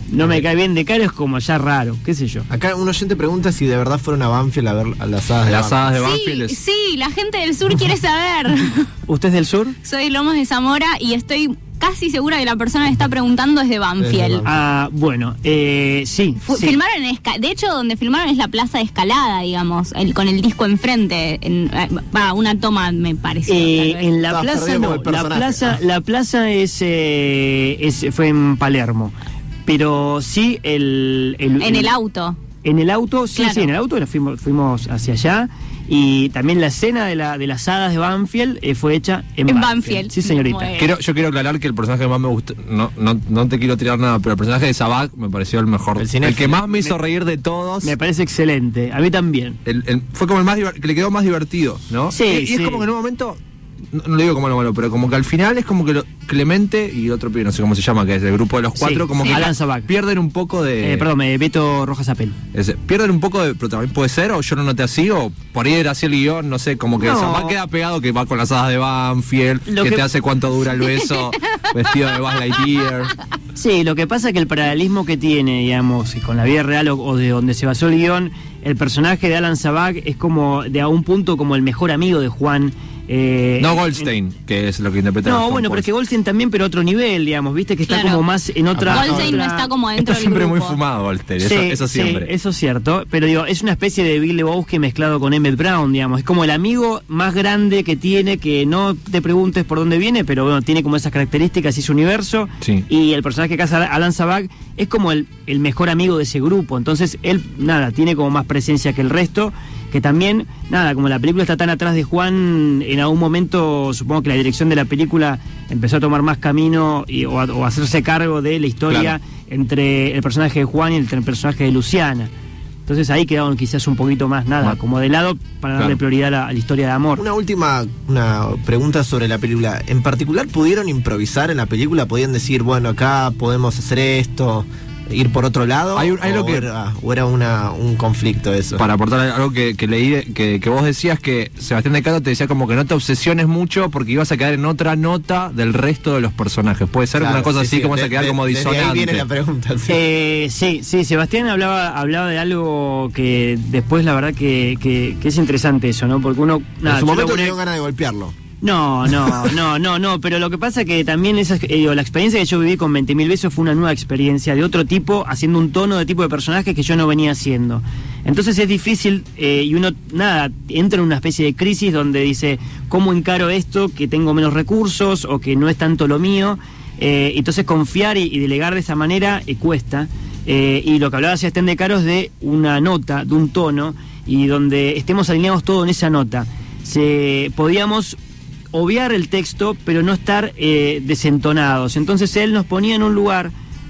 no me cae bien de Caro, es como ya raro, qué sé yo. Acá un oyente pregunta si de verdad fueron a Banfield a ver a las hadas de Las hadas de Sí, Banfield es- sí, la gente del sur quiere saber. ¿Usted es del sur? Soy Lomas de Zamora y estoy casi segura que la persona que está preguntando es de Banfield. Ah, bueno, eh, sí, Fu- sí. Filmaron en Esca- de hecho, donde filmaron es la plaza de Escalada, digamos, el, con el disco enfrente. en- eh, Va, una toma me pareció. Eh, tal vez. en la Estabas plaza perdido no, como el la personaje. plaza, la plaza es, eh, es fue en Palermo, pero sí el, el- En el auto. En el auto, sí, Claro. sí, en el auto nos fuimos, fuimos hacia allá. Y también la escena de, la, de las hadas de Banfield eh, fue hecha en, En Banfield. Banfield. Sí, señorita. Muy bien. Quiero, yo quiero aclarar que el personaje que más me gustó, no, no, no te quiero tirar nada, pero el personaje de Sabak me pareció el mejor. El El, cinéfilo. que más me hizo reír de todos. Me parece excelente. A mí también. El- el- fue como el más diver- que le quedó más divertido, ¿no? Sí, y, y sí. es como que en un momento, no, no lo digo como lo malo, pero como que al final es como que lo- Clemente y otro pibe, no sé cómo se llama, que es el grupo de los cuatro, Sí, como sí. que Alan Sabak. pierden un poco de. Eh, perdón, eh, Beto Rojas Apel. ese, pierden un poco de protagonismo, puede ser, o yo no noté así, o por ahí era así el guión, no sé, como que No. Sabak queda pegado que va con las hadas de Banfield, Lo que, que- te hace cuánto dura el beso, vestido de Buzz Lightyear. Sí, lo que pasa es que el paralelismo que tiene, digamos, con la vida real o, o de donde se basó el guión, el personaje de Alan Sabak es como, de a un punto, como el mejor amigo de Juan. eh, No en- Goldstein, que es lo que interpreta. No, Tom bueno, pero es que Paul. Goldstein también, pero otro nivel, digamos, viste que está Claro. como más en otra. Goldstein no otra- está como Está dentro del siempre muy grupo. fumado, Goldstein, eso, Sí, eso sí, siempre. eso es cierto, pero digo, es una especie de Big Lebowski mezclado con Emmett Brown, digamos, es como el amigo más grande que tiene, que no te preguntes por dónde viene, pero bueno, tiene como esas características y su universo, Sí. y el personaje que hace Alan Sabak es como el, el mejor amigo de ese grupo, entonces él, nada, tiene como más presencia que el resto, que también, nada, como la película está tan atrás de Juan, en algún momento supongo que la dirección de la película empezó a tomar más camino y, o, a, o a hacerse cargo de la historia Claro. entre el personaje de Juan y el, el personaje de Luciana. Entonces ahí quedaron quizás un poquito más, nada, Más- como de lado para darle Claro. prioridad a la, a la historia de amor. Una última una pregunta sobre la película. ¿En particular pudieron improvisar en la película? ¿Podían decir, bueno, acá podemos hacer esto, ir por otro lado? Hay un- hay ¿O lo que- era, o era una, un conflicto eso? Para aportar algo que, que leí, de- que, que vos decías que Sebastián de Caro te decía como que no te obsesiones mucho porque ibas a quedar en otra nota del resto de los personajes. Puede ser Claro, una cosa sí, así sí, que vas de- a quedar de- como desde disonante. ahí viene la pregunta, sí. Eh, sí, sí, Sebastián hablaba, hablaba de algo que después la verdad que, que, que es interesante eso, ¿no? Porque uno... nada, en su yo momento laburé- le dieron ganas de golpearlo. No, no, no, no, no, pero lo que pasa es que también esa, eh, digo, la experiencia que yo viví con veinte mil besos fue una nueva experiencia de otro tipo, haciendo un tono de tipo de personaje que yo no venía haciendo. Entonces es difícil eh, y uno, nada, entra en una especie de crisis donde dice, ¿cómo encaro esto? Que tengo menos recursos o que no es tanto lo mío. Eh, entonces confiar y, y delegar de esa manera eh, cuesta. Eh, y lo que hablaba Sebastián de Caro es de una nota, de un tono, y donde estemos alineados todo en esa nota. Se, podíamos obviar el texto, pero no estar eh, desentonados. Entonces él nos ponía en un lugar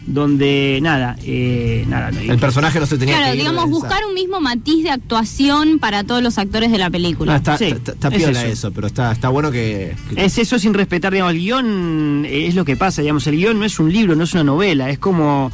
donde nada, eh, nada. no- El personaje no se tenía Claro, que ir digamos, de esa- buscar un mismo matiz de actuación para todos los actores de la película. No, está, Sí, está, está es piola eso. eso. pero está, está bueno que... que- Es eso sin respetar, digamos, el guión eh, es lo que pasa, digamos, el guión no es un libro, no es una novela, es como...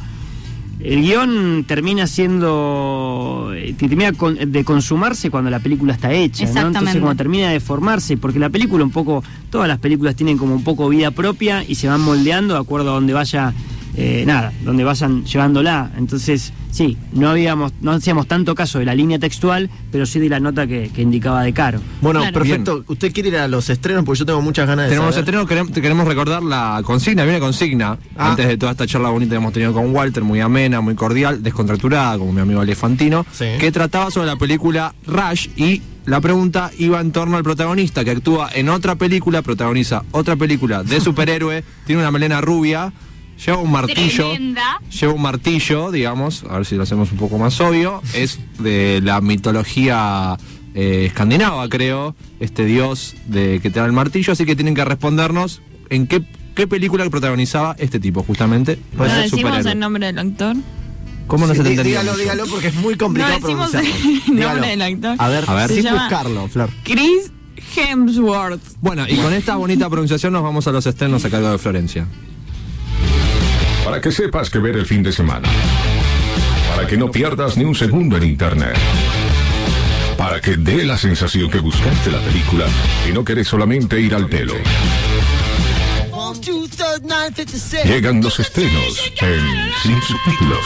El guión termina siendo... eh, termina con- de consumarse cuando la película está hecha, ¿no? Exactamente. Entonces cuando termina de formarse, porque la película un poco... Todas las películas tienen como un poco vida propia y se van moldeando de acuerdo a donde vaya... eh, nada, donde vayan llevándola. Entonces, sí, no habíamos, no hacíamos tanto caso de la línea textual, pero sí de la nota que, que indicaba de Caro. Bueno, Claro. perfecto. ¿Usted quiere ir a los estrenos? Porque yo tengo muchas ganas de Tenemos saber. estreno, queremos, te queremos recordar la consigna, viene consigna, Ah. antes de toda esta charla bonita que hemos tenido con Walter, muy amena, muy cordial, descontracturada, como mi amigo Elefantino, Sí. que trataba sobre la película Rush y la pregunta iba en torno al protagonista que actúa en otra película, protagoniza otra película de superhéroe, tiene una melena rubia, lleva un martillo, Tremenda. lleva un martillo, digamos, a ver si lo hacemos un poco más obvio, es de la mitología eh, escandinava, creo, este dios de que te da el martillo, así que tienen que respondernos en qué, qué película protagonizaba este tipo, justamente. ¿No ese decimos superhéroe. el nombre del actor? ¿Cómo no Sí, se te dí- entendía dígalo, mucho? dígalo, porque es muy complicado No decimos pronunciarlo. el Dígalo. nombre del actor. A ver, A ver. Se sin llama- buscarlo, Flor. Chris Hemsworth. Bueno, y con esta bonita pronunciación nos vamos a los estrenos a cargo de Florencia. Para que sepas que ver el fin de semana. Para que no pierdas ni un segundo en internet. Para que dé la sensación que buscaste la película y no querés solamente ir al telo. Llegan los estrenos en Sin Subtítulos.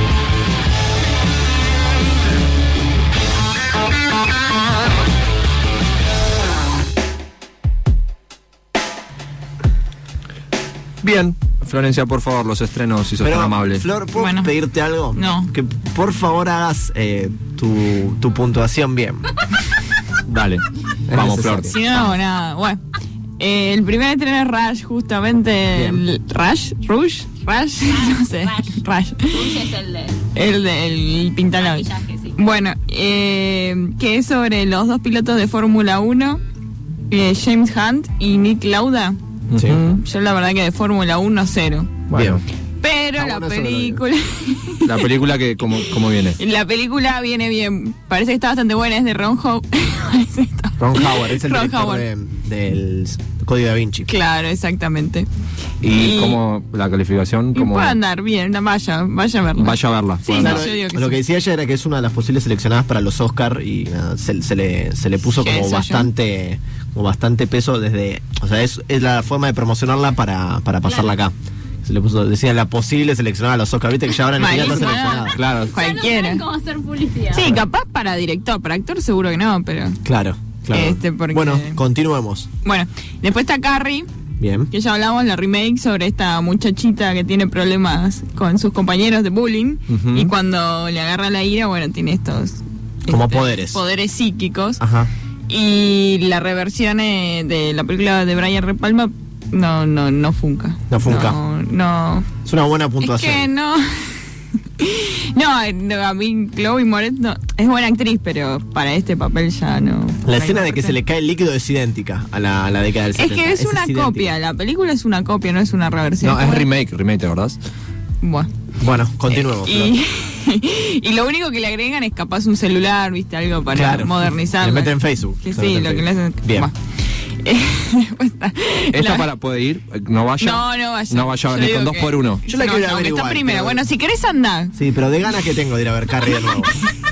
Bien, Florencia, por favor, los estrenos, si sos Pero, tan amable. Flor, ¿puedo Bueno. pedirte algo? No. Que por favor hagas eh, tu, tu puntuación bien. Dale, vamos, Flor. necesario. Si no, no hago nada. Bueno, eh, el primer estreno es Rush, justamente. El, ¿Rush? ¿Rush? ¿Rush? No sé. Rush. Rush es el de... El del pintalabios. Maquillaje, sí. Bueno, eh, que es sobre los dos pilotos de Fórmula uno, eh, James Hunt y Nick Lauda. Sí. Ujú. Yo la verdad que de Fórmula uno cero. Bueno, Pero Ah, la bueno, eso lo película... la película que, ¿cómo, cómo viene? La película viene bien. Parece que está bastante buena. Es de Ron Howard. Parece que está- Ron Howard, es el Ron director Howard. de- del Código Da Vinci. Claro, exactamente. ¿Y Y- cómo la calificación? Y Cómo, puede andar bien. Vaya, vaya a verla. vaya a verla. Sí, puede sí, andar. Claro, yo digo que lo sí. que decía ella era que es una de las posibles seleccionadas para los Oscar y nada, se, se le, se le puso Sí, como eso yo. bastante como bastante peso desde, o sea, es, es la forma de promocionarla para, para pasarla acá. Se le puso, decía la posible seleccionada a los Oscar, viste que ya ahora ni siquiera está Malísimo, seleccionada. ¿no? Claro, Ya no Cualquiera. saben cómo hacer publicidad. Sí, capaz para director. Para actor seguro que no, pero... Claro, claro. Este, porque- Bueno, continuemos. Bueno, después está Carrie, Bien. que ya hablamos, la remake sobre esta muchachita que tiene problemas con sus compañeros de bullying. Ujú. Y cuando le agarra la ira, bueno, tiene estos... Como este, poderes. Poderes psíquicos. Ajá. Y la reversión eh, de la película de Brian De Palma no, no, no funca. No funca. No, no. Es una buena Es puntuación. que no. No, no, a mí Chloe Moretz no, es buena actriz, pero para este papel ya no. La escena de que se le cae el líquido es idéntica a la, a la década del Es setenta. que es Esa una idéntica. copia, la película es una copia, no es una reversión. no, es remake, remake, ¿te acordás? Bueno. Bueno, continuemos. Flor. Y, y lo único que le agregan es capaz un celular, viste, algo para Claro. modernizar. Le meten en Facebook. Que Se sí, meten lo en que le Facebook. hacen. Bien. Va. Eh, después está Esta la- para puede ir, no vaya. No, no vaya. No vaya Yo ni digo con dos que- por uno. Yo la no, quiero ir a no, ver que está igual, primero. pero- Bueno, si querés andar. Sí, pero de ganas que tengo de ir a ver Carrie de nuevo.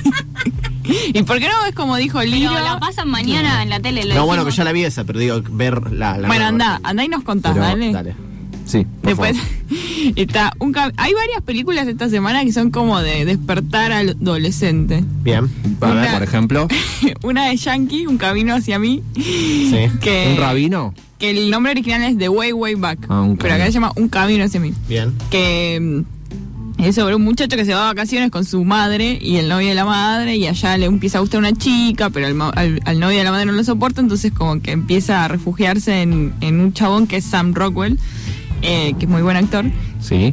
¿Y por qué no es como dijo Lilo? Pero la pasan mañana en la tele. Lo No, bueno, dijimos. que ya la vi esa, pero digo, ver la. la Bueno, nueva anda, versión. anda y nos contás, Pero, dale. Dale. Sí, por Después favor. está un cam- hay varias películas esta semana que son como de despertar al adolescente. Bien. A ver, Una- por ejemplo, Una de Yankee, Un camino hacia mí, Sí. que un rabino. que el nombre original es The Way Way Back, Ah, un pero acá camino. se llama Un camino hacia mí, Bien. que mm, es sobre un muchacho que se va de vacaciones con su madre y el novio de la madre y allá le empieza a gustar una chica, pero al, ma- al- al novio de la madre no lo soporta, entonces como que empieza a refugiarse en, en un chabón que es Sam Rockwell, eh, que es muy buen actor. Sí.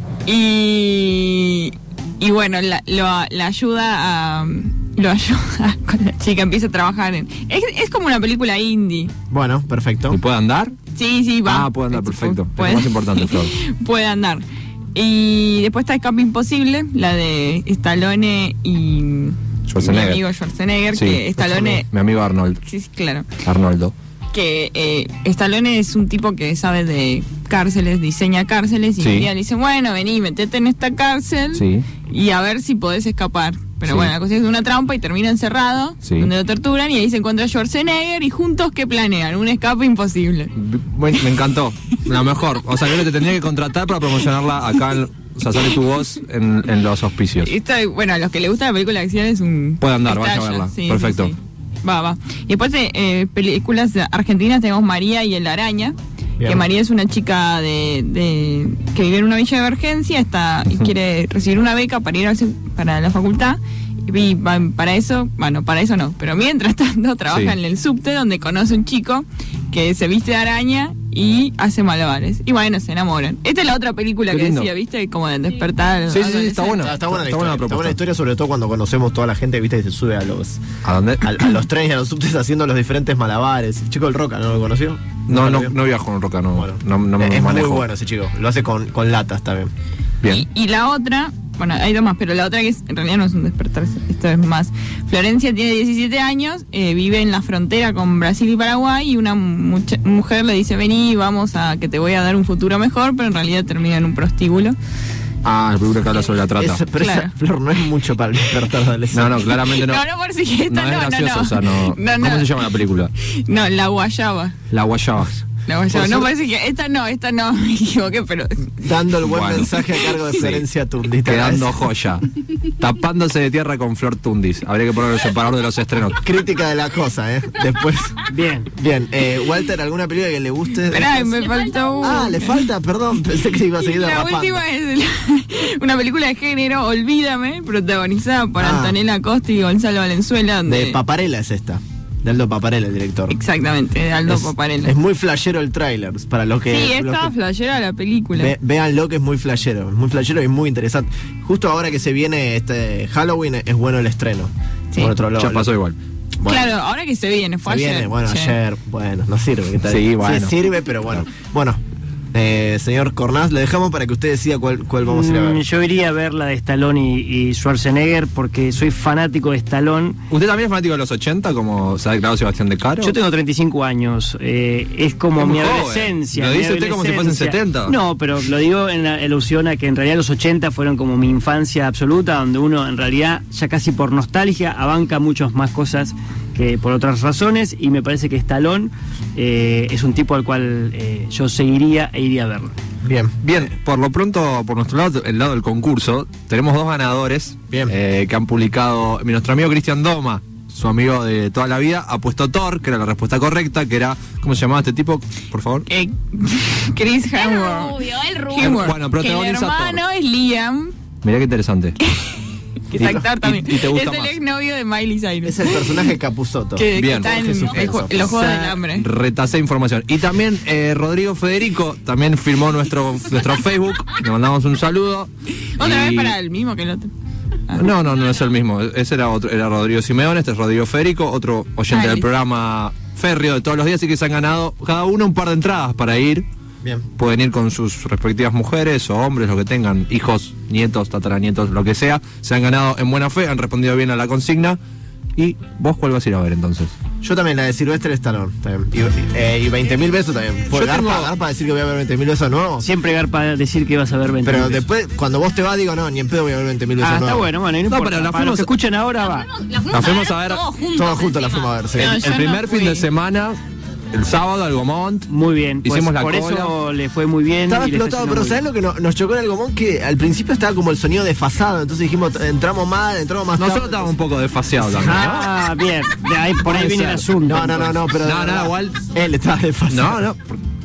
Y, y bueno, la, lo, la ayuda a. Lo ayuda con la chica, empieza a trabajar en. Es, es como una película indie. Bueno, perfecto. ¿Y puede andar? Sí, sí, va. Ah, puede andar, Este, perfecto. Es puede- lo más importante, Flor. Puede andar. Y después está Escape Imposible, la de Stallone y. Mi Schwarzenegger. amigo Schwarzenegger, Sí, que Stallone. Mi amigo Arnold. Sí, sí, claro. Arnoldo. Que eh, Stallone es un tipo que sabe de cárceles, diseña cárceles, y Sí. un día le dicen, bueno, vení, metete en esta cárcel. Sí. Y a ver si podés escapar. Pero Sí. bueno, la cosa es una trampa y termina encerrado, Sí. donde lo torturan y ahí se encuentra Schwarzenegger y juntos ¿qué planean? Un escape imposible. Bueno, me encantó. La mejor. O sea, yo te tendría que contratar para promocionarla acá. En, o sea, sale tu voz en, en los auspicios. Esto, bueno, a los que les gusta la película de acción es un... Puede andar, vaya a estalla, verla. sí, Perfecto. sí, sí. Va, va. Y después de eh, películas argentinas tenemos María y el Araña. Bien. Que María es una chica de, de que vive en una villa de emergencia, está y quiere recibir una beca para ir a, para la facultad. Y va- para eso, bueno, para eso no, pero mientras tanto trabaja Sí. en el subte donde conoce un chico que se viste de araña y hace malabares. Y bueno, se enamoran. Esta es la otra película Qué que lindo. decía, ¿viste? Como de despertar. Sí, sí, sí, está buena. Está, está buena la Está buena historia. la Está propuesta. buena historia, sobre todo cuando conocemos toda la gente, viste, que se sube a los ¿A dónde? a, a los trenes y a los subtes haciendo los diferentes malabares. El chico del Roca, ¿no lo conoció? No, lo no, vio? no viajo en Roca, no. Bueno, no, no me es manejo. muy bueno ese chico. Lo hace con, con latas también. Bien. Y, y la otra, bueno, hay dos más, pero la otra que es, en realidad no es un despertar, esto es más. Florencia tiene diecisiete años, eh, vive en la frontera con Brasil y Paraguay y una mucha- mujer le dice, vení, vamos a que te voy a dar un futuro mejor, pero en realidad termina en un prostíbulo. Ah, el película que habla sobre la trata. Esa- pero Claro. esa flor no es mucho para el despertar adolescente. No, no, claramente no. No, no, por si esto No, no, es no, gracioso, no. o sea, no. No, ¿Cómo no. se llama la película? No, La Guayaba. La Guayaba. La voy a llevar. Por No, suerte- parece que esta no, esta no, me equivoqué, pero Dando el buen Bueno. mensaje a cargo de Sí. Florencia Tundis. ¿te Quedando parece? joya. Tapándose de tierra con Flor Tundis. Habría que poner el separador de los estrenos. Crítica de la cosa, ¿eh? Después. Bien. Bien, eh, Walter, ¿alguna película que le guste? esperá, me faltó una. Ah, le falta, perdón, pensé que iba a seguir La derrapando. última es la- una película de género, Olvídame, protagonizada por Ah. Antonella Costa y Gonzalo Valenzuela. donde- De Paparella es esta. De Aldo Paparella, el director. Exactamente, de Aldo es, Paparella. es muy flashero el tráiler, para los que... sí, los estaba que- flashera la película. Ve- véanlo que es muy flashero, es muy flashero y muy interesante. Justo ahora que se viene este Halloween es bueno el estreno. Sí. Por otro lado, Ya pasó igual. bueno, Claro, ahora que se viene, fue se ayer. viene, bueno, Sí. ayer, bueno, no sirve. ¿qué tal? Sí, bueno. sirve, pero bueno. Bueno, eh, señor Cornaz, le dejamos para que usted decida cuál, cuál vamos a ir a Mm, ver. Yo iría a ver la de Stallone y, y Schwarzenegger porque soy fanático de Stallone. ¿Usted también es fanático de los ochenta, como se ha declarado Sebastián de Caro? Yo tengo treinta y cinco años, eh, es como Es muy mi joven. adolescencia. Lo mi dice usted como si fuesen adolescencia. setenta. No, pero lo digo en la- alusión a que en realidad los ochenta fueron como mi infancia absoluta, donde uno en realidad ya casi por nostalgia abanca muchas más cosas que por otras razones, y me parece que Stallone eh, es un tipo al cual eh, yo seguiría e iría a verlo. Bien. Bien, por lo pronto, por nuestro lado, el lado del concurso, tenemos dos ganadores. Bien. eh, que han publicado. Nuestro amigo Cristian Doma, su amigo de toda la vida, ha puesto Thor, que era la respuesta correcta, que era. ¿Cómo se llamaba este tipo? Por favor. Eh, Chris El Hemsworth. rubio, el rubio. Hemsworth. Bueno, que el protagoniza hermano es Liam, Mirá qué interesante. que es actor también. y te gusta es el más. exnovio de Miley Cyrus. Es el personaje Capusotto. que, que Bien. está en, Jesús el ju- en los Juegos del Hambre. Retasé información. Y también eh, Rodrigo Federico también firmó nuestro, nuestro Facebook. Le mandamos un saludo. Otra Y- vez para el mismo que el otro. Ah. No, no, no es el mismo. Ese era otro, era Rodrigo Simeone, este es Rodrigo Federico, otro oyente Ah, del listo. programa férreo de todos los días, así que se han ganado cada uno un par de entradas para ir. Bien. Pueden ir con sus respectivas mujeres o hombres, los que tengan, hijos, nietos, tataranietos, lo que sea. Se han ganado en buena fe, han respondido bien a la consigna. ¿Y vos cuál vas a ir a ver entonces? Yo también, la de Silvestre Stallone. también. Y, eh, y veinte mil besos también. ¿Fue Yo garpa, tengo- garpa decir que voy a ver veinte mil besos nuevos? Siempre garpa decir que vas a ver veinte Pero mil. después, cuando vos te vas, digo, no, ni en pedo voy a ver veinte mil besos Ah, está nuevos. bueno, bueno, y no, No, importa. pero la Para fuimos- los que escuchan ahora va. La fuimos, La fuimos a ver, a ver todos juntos. Todos juntos la encima. fuimos a ver, sí. No, El, yo el no primer fin fui. de semana, el sábado, al Gomont. Muy bien, pues Hicimos la por cola. eso le fue muy bien. Estaba y le está explotado, yendo pero muy ¿sabes bien. lo que no- nos chocó en el Gomón? Que al principio estaba como el sonido desfasado, entonces dijimos, entramos mal, entramos más Nosotros tarde. estábamos un poco desfaseados también. ¿no? Ah, bien. De ahí, por ahí Puede viene el ser. asunto. No, no, no, no, pero. de No, no, verdad, igual- Él estaba desfasado. No, no.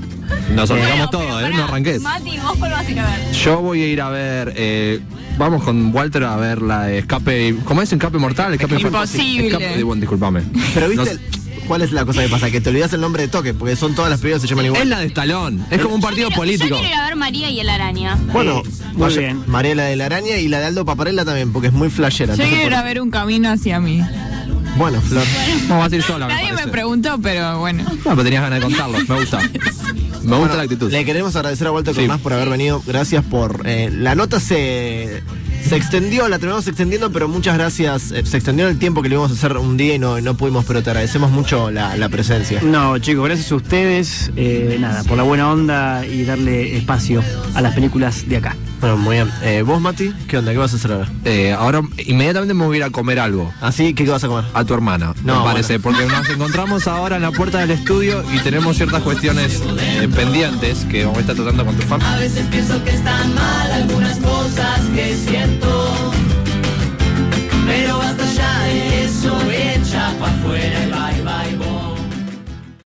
Nos Bueno, olvidamos pero todo, ¿eh? pará, No arranques. Mati, ¿vos cuál vas a ir a ver? Yo voy a ir a ver. eh, vamos con Walter a ver la de Escape. ¿Cómo es? ¿Escape Mortal? Escape Imposible. Escape, bueno, disculpame. Pero viste, Nos- ¿cuál es la cosa que pasa? Que te olvidas el nombre de toque, porque son todas las películas que se llaman igual. Es la de Estalón. Es como un partido Yo político. quiero ir a ver María y el Araña. Bueno, Eh, muy vaya, bien. Mariela de la Araña y la de Aldo Paparella también, porque es muy flashera. Yo entonces quiero ir por- a ver Un Camino hacia mí. Bueno, Flor. No, vas a ir sola, me Nadie me parece. preguntó, pero bueno. No, pero tenías ganas de contarlo. Me gusta. Me gusta Bueno, la actitud. Le queremos agradecer a Walter Sí. Cornaz por haber venido. Gracias por. eh, la nota se. Se extendió, la terminamos extendiendo, pero muchas gracias. eh, se extendió el tiempo que le íbamos a hacer un día y no, no pudimos, pero te agradecemos mucho la, la presencia. No, chicos, gracias a ustedes, eh, nada, por la buena onda y darle espacio a las películas de acá. Bueno, muy bien. Eh, ¿Vos, Mati? ¿Qué onda? ¿Qué vas a hacer ahora? Eh, ahora inmediatamente me voy a ir a comer algo. ¿Así? ¿Qué vas a comer? A tu hermana, No, me parece, porque nos encontramos ahora en la puerta del estudio y tenemos ciertas cuestiones eh, pendientes que vamos a estar tratando con tu familia. A veces pienso que están mal algunas cosas que siento.